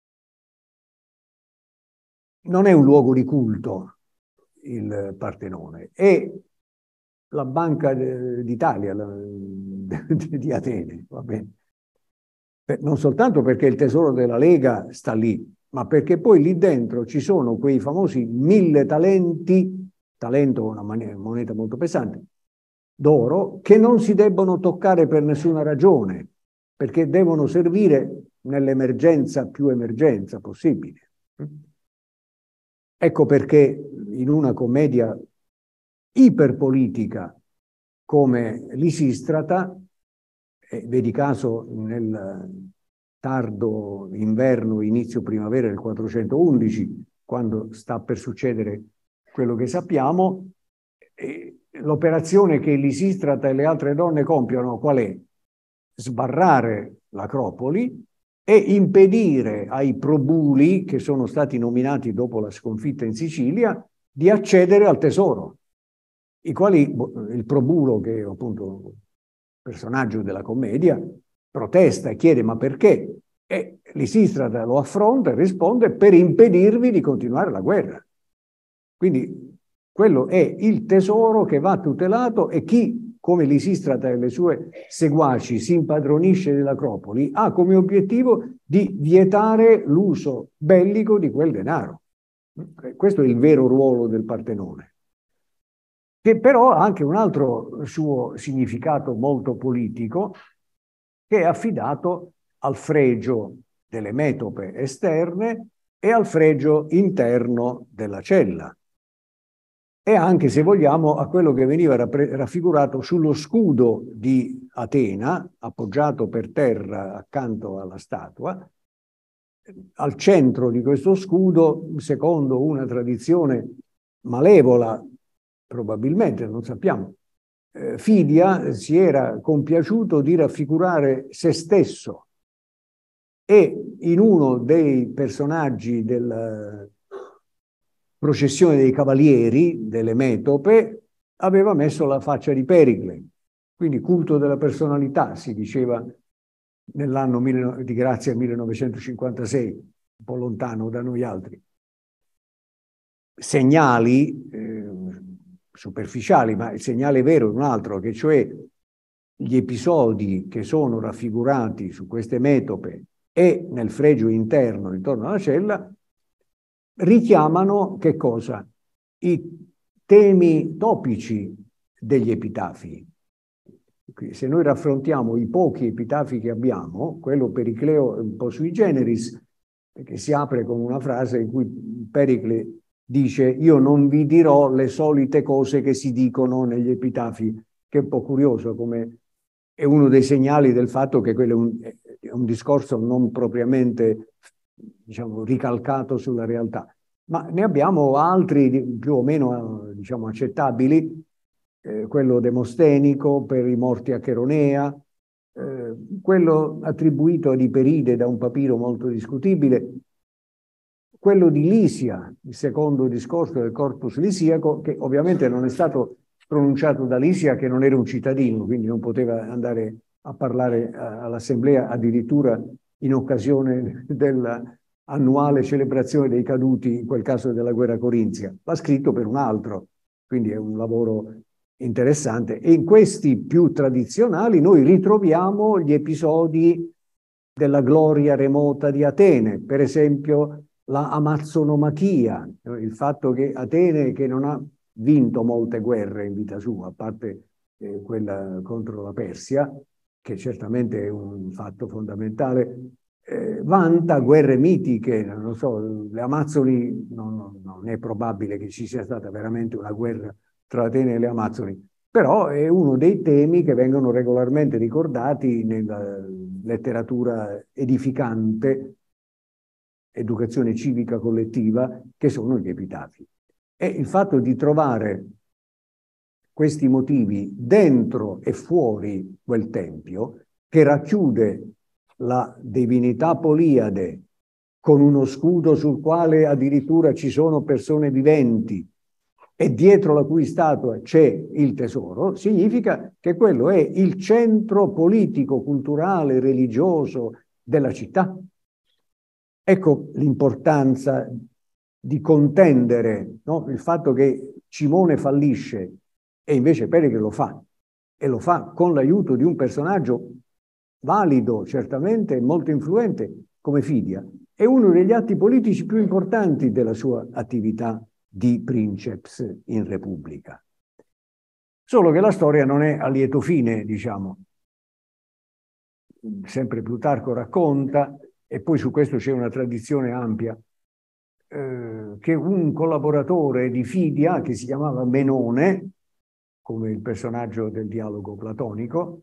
Non è un luogo di culto il Partenone, è la Banca d'Italia di Atene, va bene? Non soltanto perché il tesoro della Lega sta lì, ma perché poi lì dentro ci sono quei famosi 1000 talenti, talento è una moneta molto pesante, d'oro, che non si debbono toccare per nessuna ragione, perché devono servire nell'emergenza più emergenza possibile. Ecco perché in una commedia iperpolitica come Lisistrata, vedi caso nel tardo inverno, inizio primavera del 411, quando sta per succedere quello che sappiamo, l'operazione che Lisistrata e le altre donne compiono qual è? Sbarrare l'Acropoli e impedire ai probuli, che sono stati nominati dopo la sconfitta in Sicilia, di accedere al tesoro, i quali il probulo, che è appunto personaggio della commedia, protesta e chiede ma perché? E Lisistrata lo affronta e risponde per impedirvi di continuare la guerra. Quindi quello è il tesoro che va tutelato e chi, come Lisistrata e le sue seguaci, si impadronisce dell'Acropoli, ha come obiettivo di vietare l'uso bellico di quel denaro. Questo è il vero ruolo del Partenone, che però ha anche un altro suo significato molto politico, che è affidato al fregio delle metope esterne e al fregio interno della cella. E anche, se vogliamo, a quello che veniva raffigurato sullo scudo di Atena, appoggiato per terra accanto alla statua. Al centro di questo scudo, secondo una tradizione malevola, probabilmente, non sappiamo, Fidia si era compiaciuto di raffigurare se stesso e in uno dei personaggi della processione dei cavalieri, delle metope, aveva messo la faccia di Pericle, quindi culto della personalità, si diceva nell'anno di grazia 1956, un po' lontano da noi altri. Segnali superficiali, ma il segnale vero è un altro, che cioè gli episodi che sono raffigurati su queste metope e nel fregio interno intorno alla cella richiamano che cosa? I temi topici degli epitafi. Se noi raffrontiamo i pochi epitafi che abbiamo, quello Pericleo è un po' sui generis, perché si apre con una frase in cui Pericle dice io non vi dirò le solite cose che si dicono negli epitafi, che è un po' curioso, come è uno dei segnali del fatto che quello è un discorso non propriamente, diciamo, ricalcato sulla realtà. Ma ne abbiamo altri più o meno, diciamo, accettabili, quello demostenico per i morti a Cheronea, quello attribuito ad Iperide da un papiro molto discutibile, quello di Lisia, il secondo discorso del corpus lisiaco, che ovviamente non è stato pronunciato da Lisia, che non era un cittadino, quindi non poteva andare a parlare all'assemblea, addirittura in occasione dell'annuale celebrazione dei caduti, in quel caso della guerra corinzia. L'ha scritto per un altro, quindi è un lavoro interessante. E in questi più tradizionali noi ritroviamo gli episodi della gloria remota di Atene, per esempio la Amazzonomachia, il fatto che Atene, che non ha vinto molte guerre in vita sua, a parte quella contro la Persia, che certamente è un fatto fondamentale, vanta guerre mitiche, non so, le Amazzoni, non è probabile che ci sia stata veramente una guerra tra Atene e le Amazzoni, però è uno dei temi che vengono regolarmente ricordati nella letteratura edificante, educazione civica collettiva, che sono gli epitafi. E il fatto di trovare questi motivi dentro e fuori quel tempio, che racchiude la divinità Poliade con uno scudo sul quale addirittura ci sono persone viventi e dietro la cui statua c'è il tesoro, significa che quello è il centro politico, culturale, religioso della città. Ecco l'importanza di contendere, no? Il fatto che Cimone fallisce e invece Pericle lo fa, e lo fa con l'aiuto di un personaggio valido, certamente molto influente, come Fidia, è uno degli atti politici più importanti della sua attività di princeps in Repubblica. Solo che la storia non è a lieto fine, diciamo. Sempre Plutarco racconta, e poi su questo c'è una tradizione ampia, che un collaboratore di Fidia, che si chiamava Menone, come il personaggio del dialogo platonico,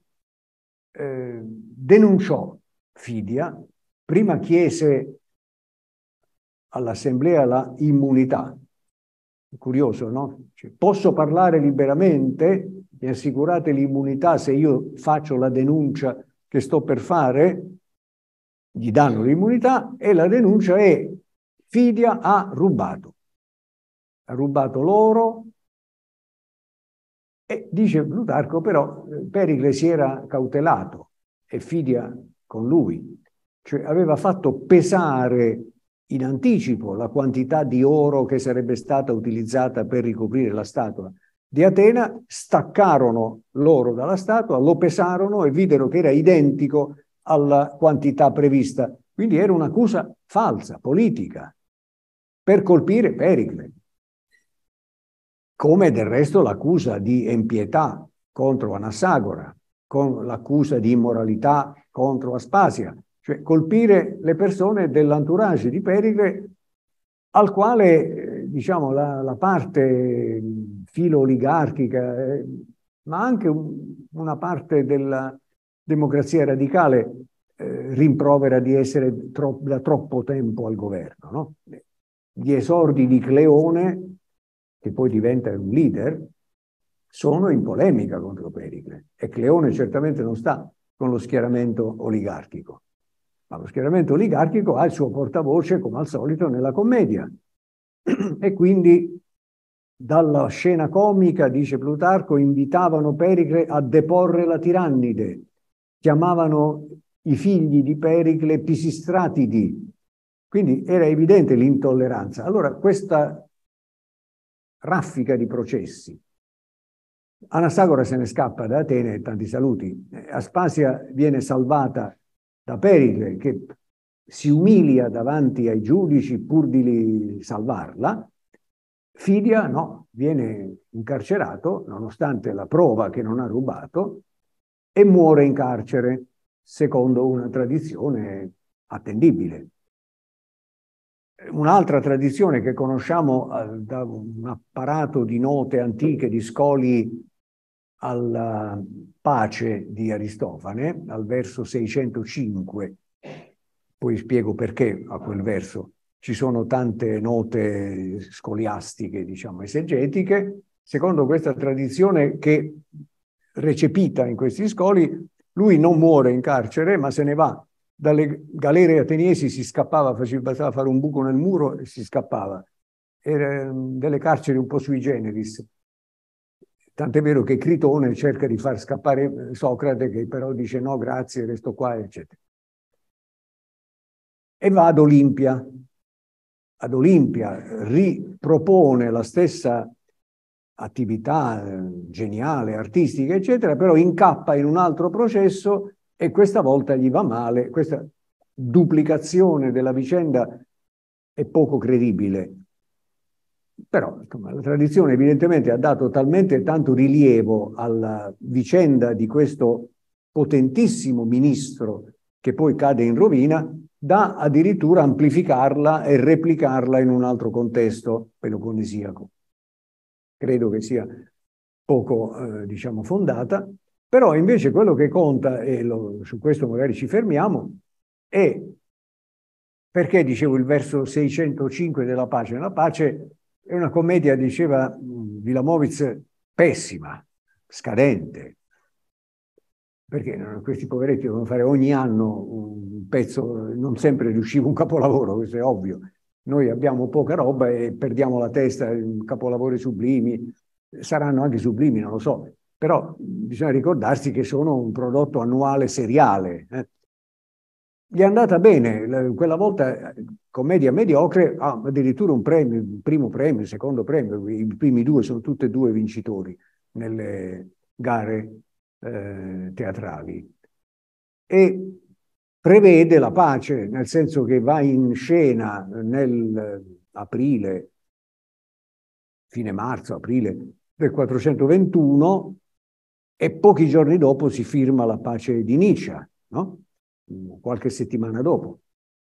denunciò Fidia, prima chiese all'assemblea la immunità. Curioso, no? Cioè, posso parlare liberamente, mi assicurate l'immunità se io faccio la denuncia che sto per fare, gli danno l'immunità e la denuncia è: Fidia ha rubato l'oro. E dice Plutarco, però Pericle si era cautelato e Fidia con lui, cioè aveva fatto pesare in anticipo la quantità di oro che sarebbe stata utilizzata per ricoprire la statua di Atena, staccarono l'oro dalla statua, lo pesarono e videro che era identico alla quantità prevista. Quindi era un'accusa falsa, politica, per colpire Pericle. Come del resto l'accusa di empietà contro Anassagora, con l'accusa di immoralità contro Aspasia, cioè colpire le persone dell'entourage di Pericle, al quale diciamo la parte filo-oligarchica, ma anche una parte della democrazia radicale rimprovera di essere da troppo tempo al governo, no? Gli esordi di Cleone, che poi diventa un leader, sono in polemica contro Pericle. E Cleone certamente non sta con lo schieramento oligarchico, ma lo schieramento oligarchico ha il suo portavoce, come al solito, nella commedia. E quindi dalla scena comica, dice Plutarco, invitavano Pericle a deporre la tirannide, chiamavano i figli di Pericle Pisistratidi, quindi era evidente l'intolleranza. Allora questa raffica di processi, Anassagora se ne scappa da Atene, tanti saluti, Aspasia viene salvata da Pericle, che si umilia davanti ai giudici pur di salvarla. Fidia no, viene incarcerato nonostante la prova che non ha rubato e muore in carcere secondo una tradizione attendibile. Un'altra tradizione che conosciamo da un apparato di note antiche, di scoli alla pace di Aristofane, al verso 605, poi spiego perché a quel verso ci sono tante note scoliastiche, diciamo, esegetiche. Secondo questa tradizione che recepita in questi scoli, lui non muore in carcere, ma se ne va dalle galere ateniesi, si scappava, bastava fare un buco nel muro e si scappava. Erano delle carceri un po' sui generis. Tant'è vero che Critone cerca di far scappare Socrate, che però dice no, grazie, resto qua, eccetera. E va ad Olimpia. Ad Olimpia ripropone la stessa attività geniale, artistica, eccetera, però incappa in un altro processo e questa volta gli va male. Questa duplicazione della vicenda è poco credibile. Però insomma, la tradizione evidentemente ha dato talmente tanto rilievo alla vicenda di questo potentissimo ministro che poi cade in rovina, da addirittura amplificarla e replicarla in un altro contesto peloponnesiaco. Credo che sia poco, diciamo, fondata, però invece quello che conta, e su questo magari ci fermiamo, è perché dicevo il verso 605 della pace. La pace è una commedia, diceva Wilamowitz, pessima, scadente, perché questi poveretti devono fare ogni anno un pezzo, non sempre riusciva un capolavoro, questo è ovvio. Noi abbiamo poca roba e perdiamo la testa in capolavori sublimi, saranno anche sublimi, non lo so, però bisogna ricordarsi che sono un prodotto annuale seriale. Gli è andata bene, quella volta commedia mediocre, ha addirittura un premio, il primo premio, il secondo premio, i primi due sono tutti e due vincitori nelle gare teatrali. E prevede la pace, nel senso che va in scena nell'aprile, fine marzo, aprile del 421, e pochi giorni dopo si firma la pace di Nicea, no? Qualche settimana dopo.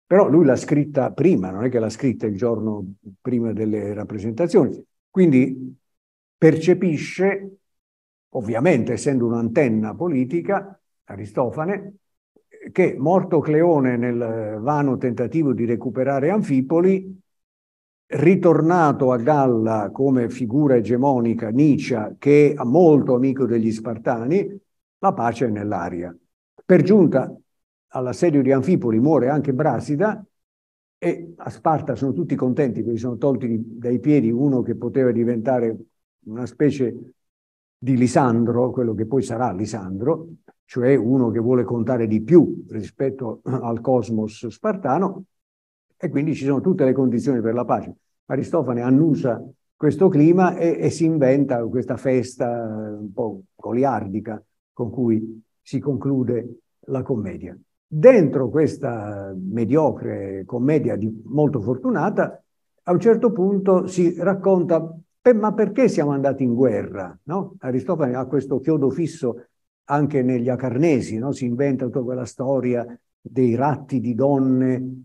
Però lui l'ha scritta prima, non è che l'ha scritta il giorno prima delle rappresentazioni. Quindi percepisce, ovviamente essendo un'antenna politica, Aristofane, che morto Cleone nel vano tentativo di recuperare Anfipoli, ritornato a galla come figura egemonica Nicea, che è molto amico degli Spartani, la pace è nell'aria. Per giunta all'assedio di Anfipoli muore anche Brasida e a Sparta sono tutti contenti perché sono tolti dai piedi uno che poteva diventare una specie di Lisandro, quello che poi sarà Lisandro, cioè uno che vuole contare di più rispetto al cosmos spartano, e quindi ci sono tutte le condizioni per la pace. Aristofane annusa questo clima e si inventa questa festa un po' goliardica con cui si conclude la commedia. Dentro questa mediocre commedia molto fortunata, a un certo punto si racconta ma perché siamo andati in guerra? No? Aristofane ha questo chiodo fisso anche negli Acarnesi, no? Si inventa tutta quella storia dei ratti di donne.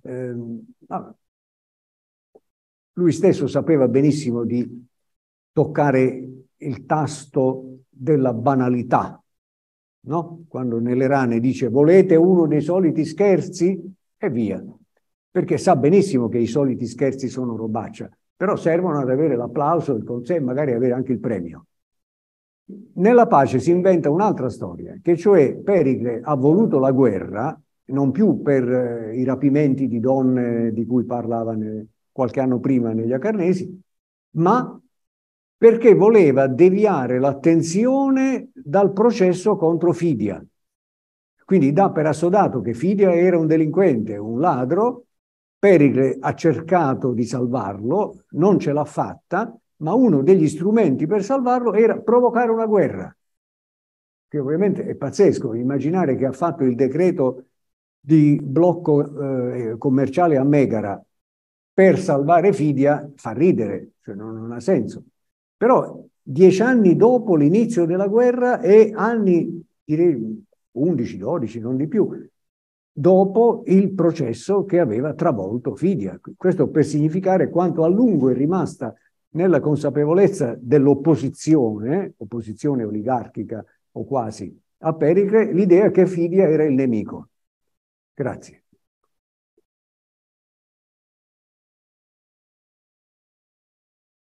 Lui stesso sapeva benissimo di toccare il tasto della banalità, no? Quando nelle rane dice volete uno dei soliti scherzi? E via. Perché sa benissimo che i soliti scherzi sono robaccia, però servono ad avere l'applauso, il consenso e magari avere anche il premio. Nella pace si inventa un'altra storia, che cioè Pericle ha voluto la guerra, non più per i rapimenti di donne di cui parlava qualche anno prima negli Acarnesi, ma perché voleva deviare l'attenzione dal processo contro Fidia. Quindi dà per assodato che Fidia era un delinquente, un ladro. Pericle ha cercato di salvarlo, non ce l'ha fatta, ma uno degli strumenti per salvarlo era provocare una guerra, che ovviamente è pazzesco. Immaginare che ha fatto il decreto di blocco commerciale a Megara per salvare Fidia fa ridere, cioè non ha senso. Però 10 anni dopo l'inizio della guerra e anni, direi 11, 12, non di più, dopo il processo che aveva travolto Fidia. Questo per significare quanto a lungo è rimasta nella consapevolezza dell'opposizione, opposizione oligarchica o quasi, a Pericle, l'idea che Fidia era il nemico. Grazie.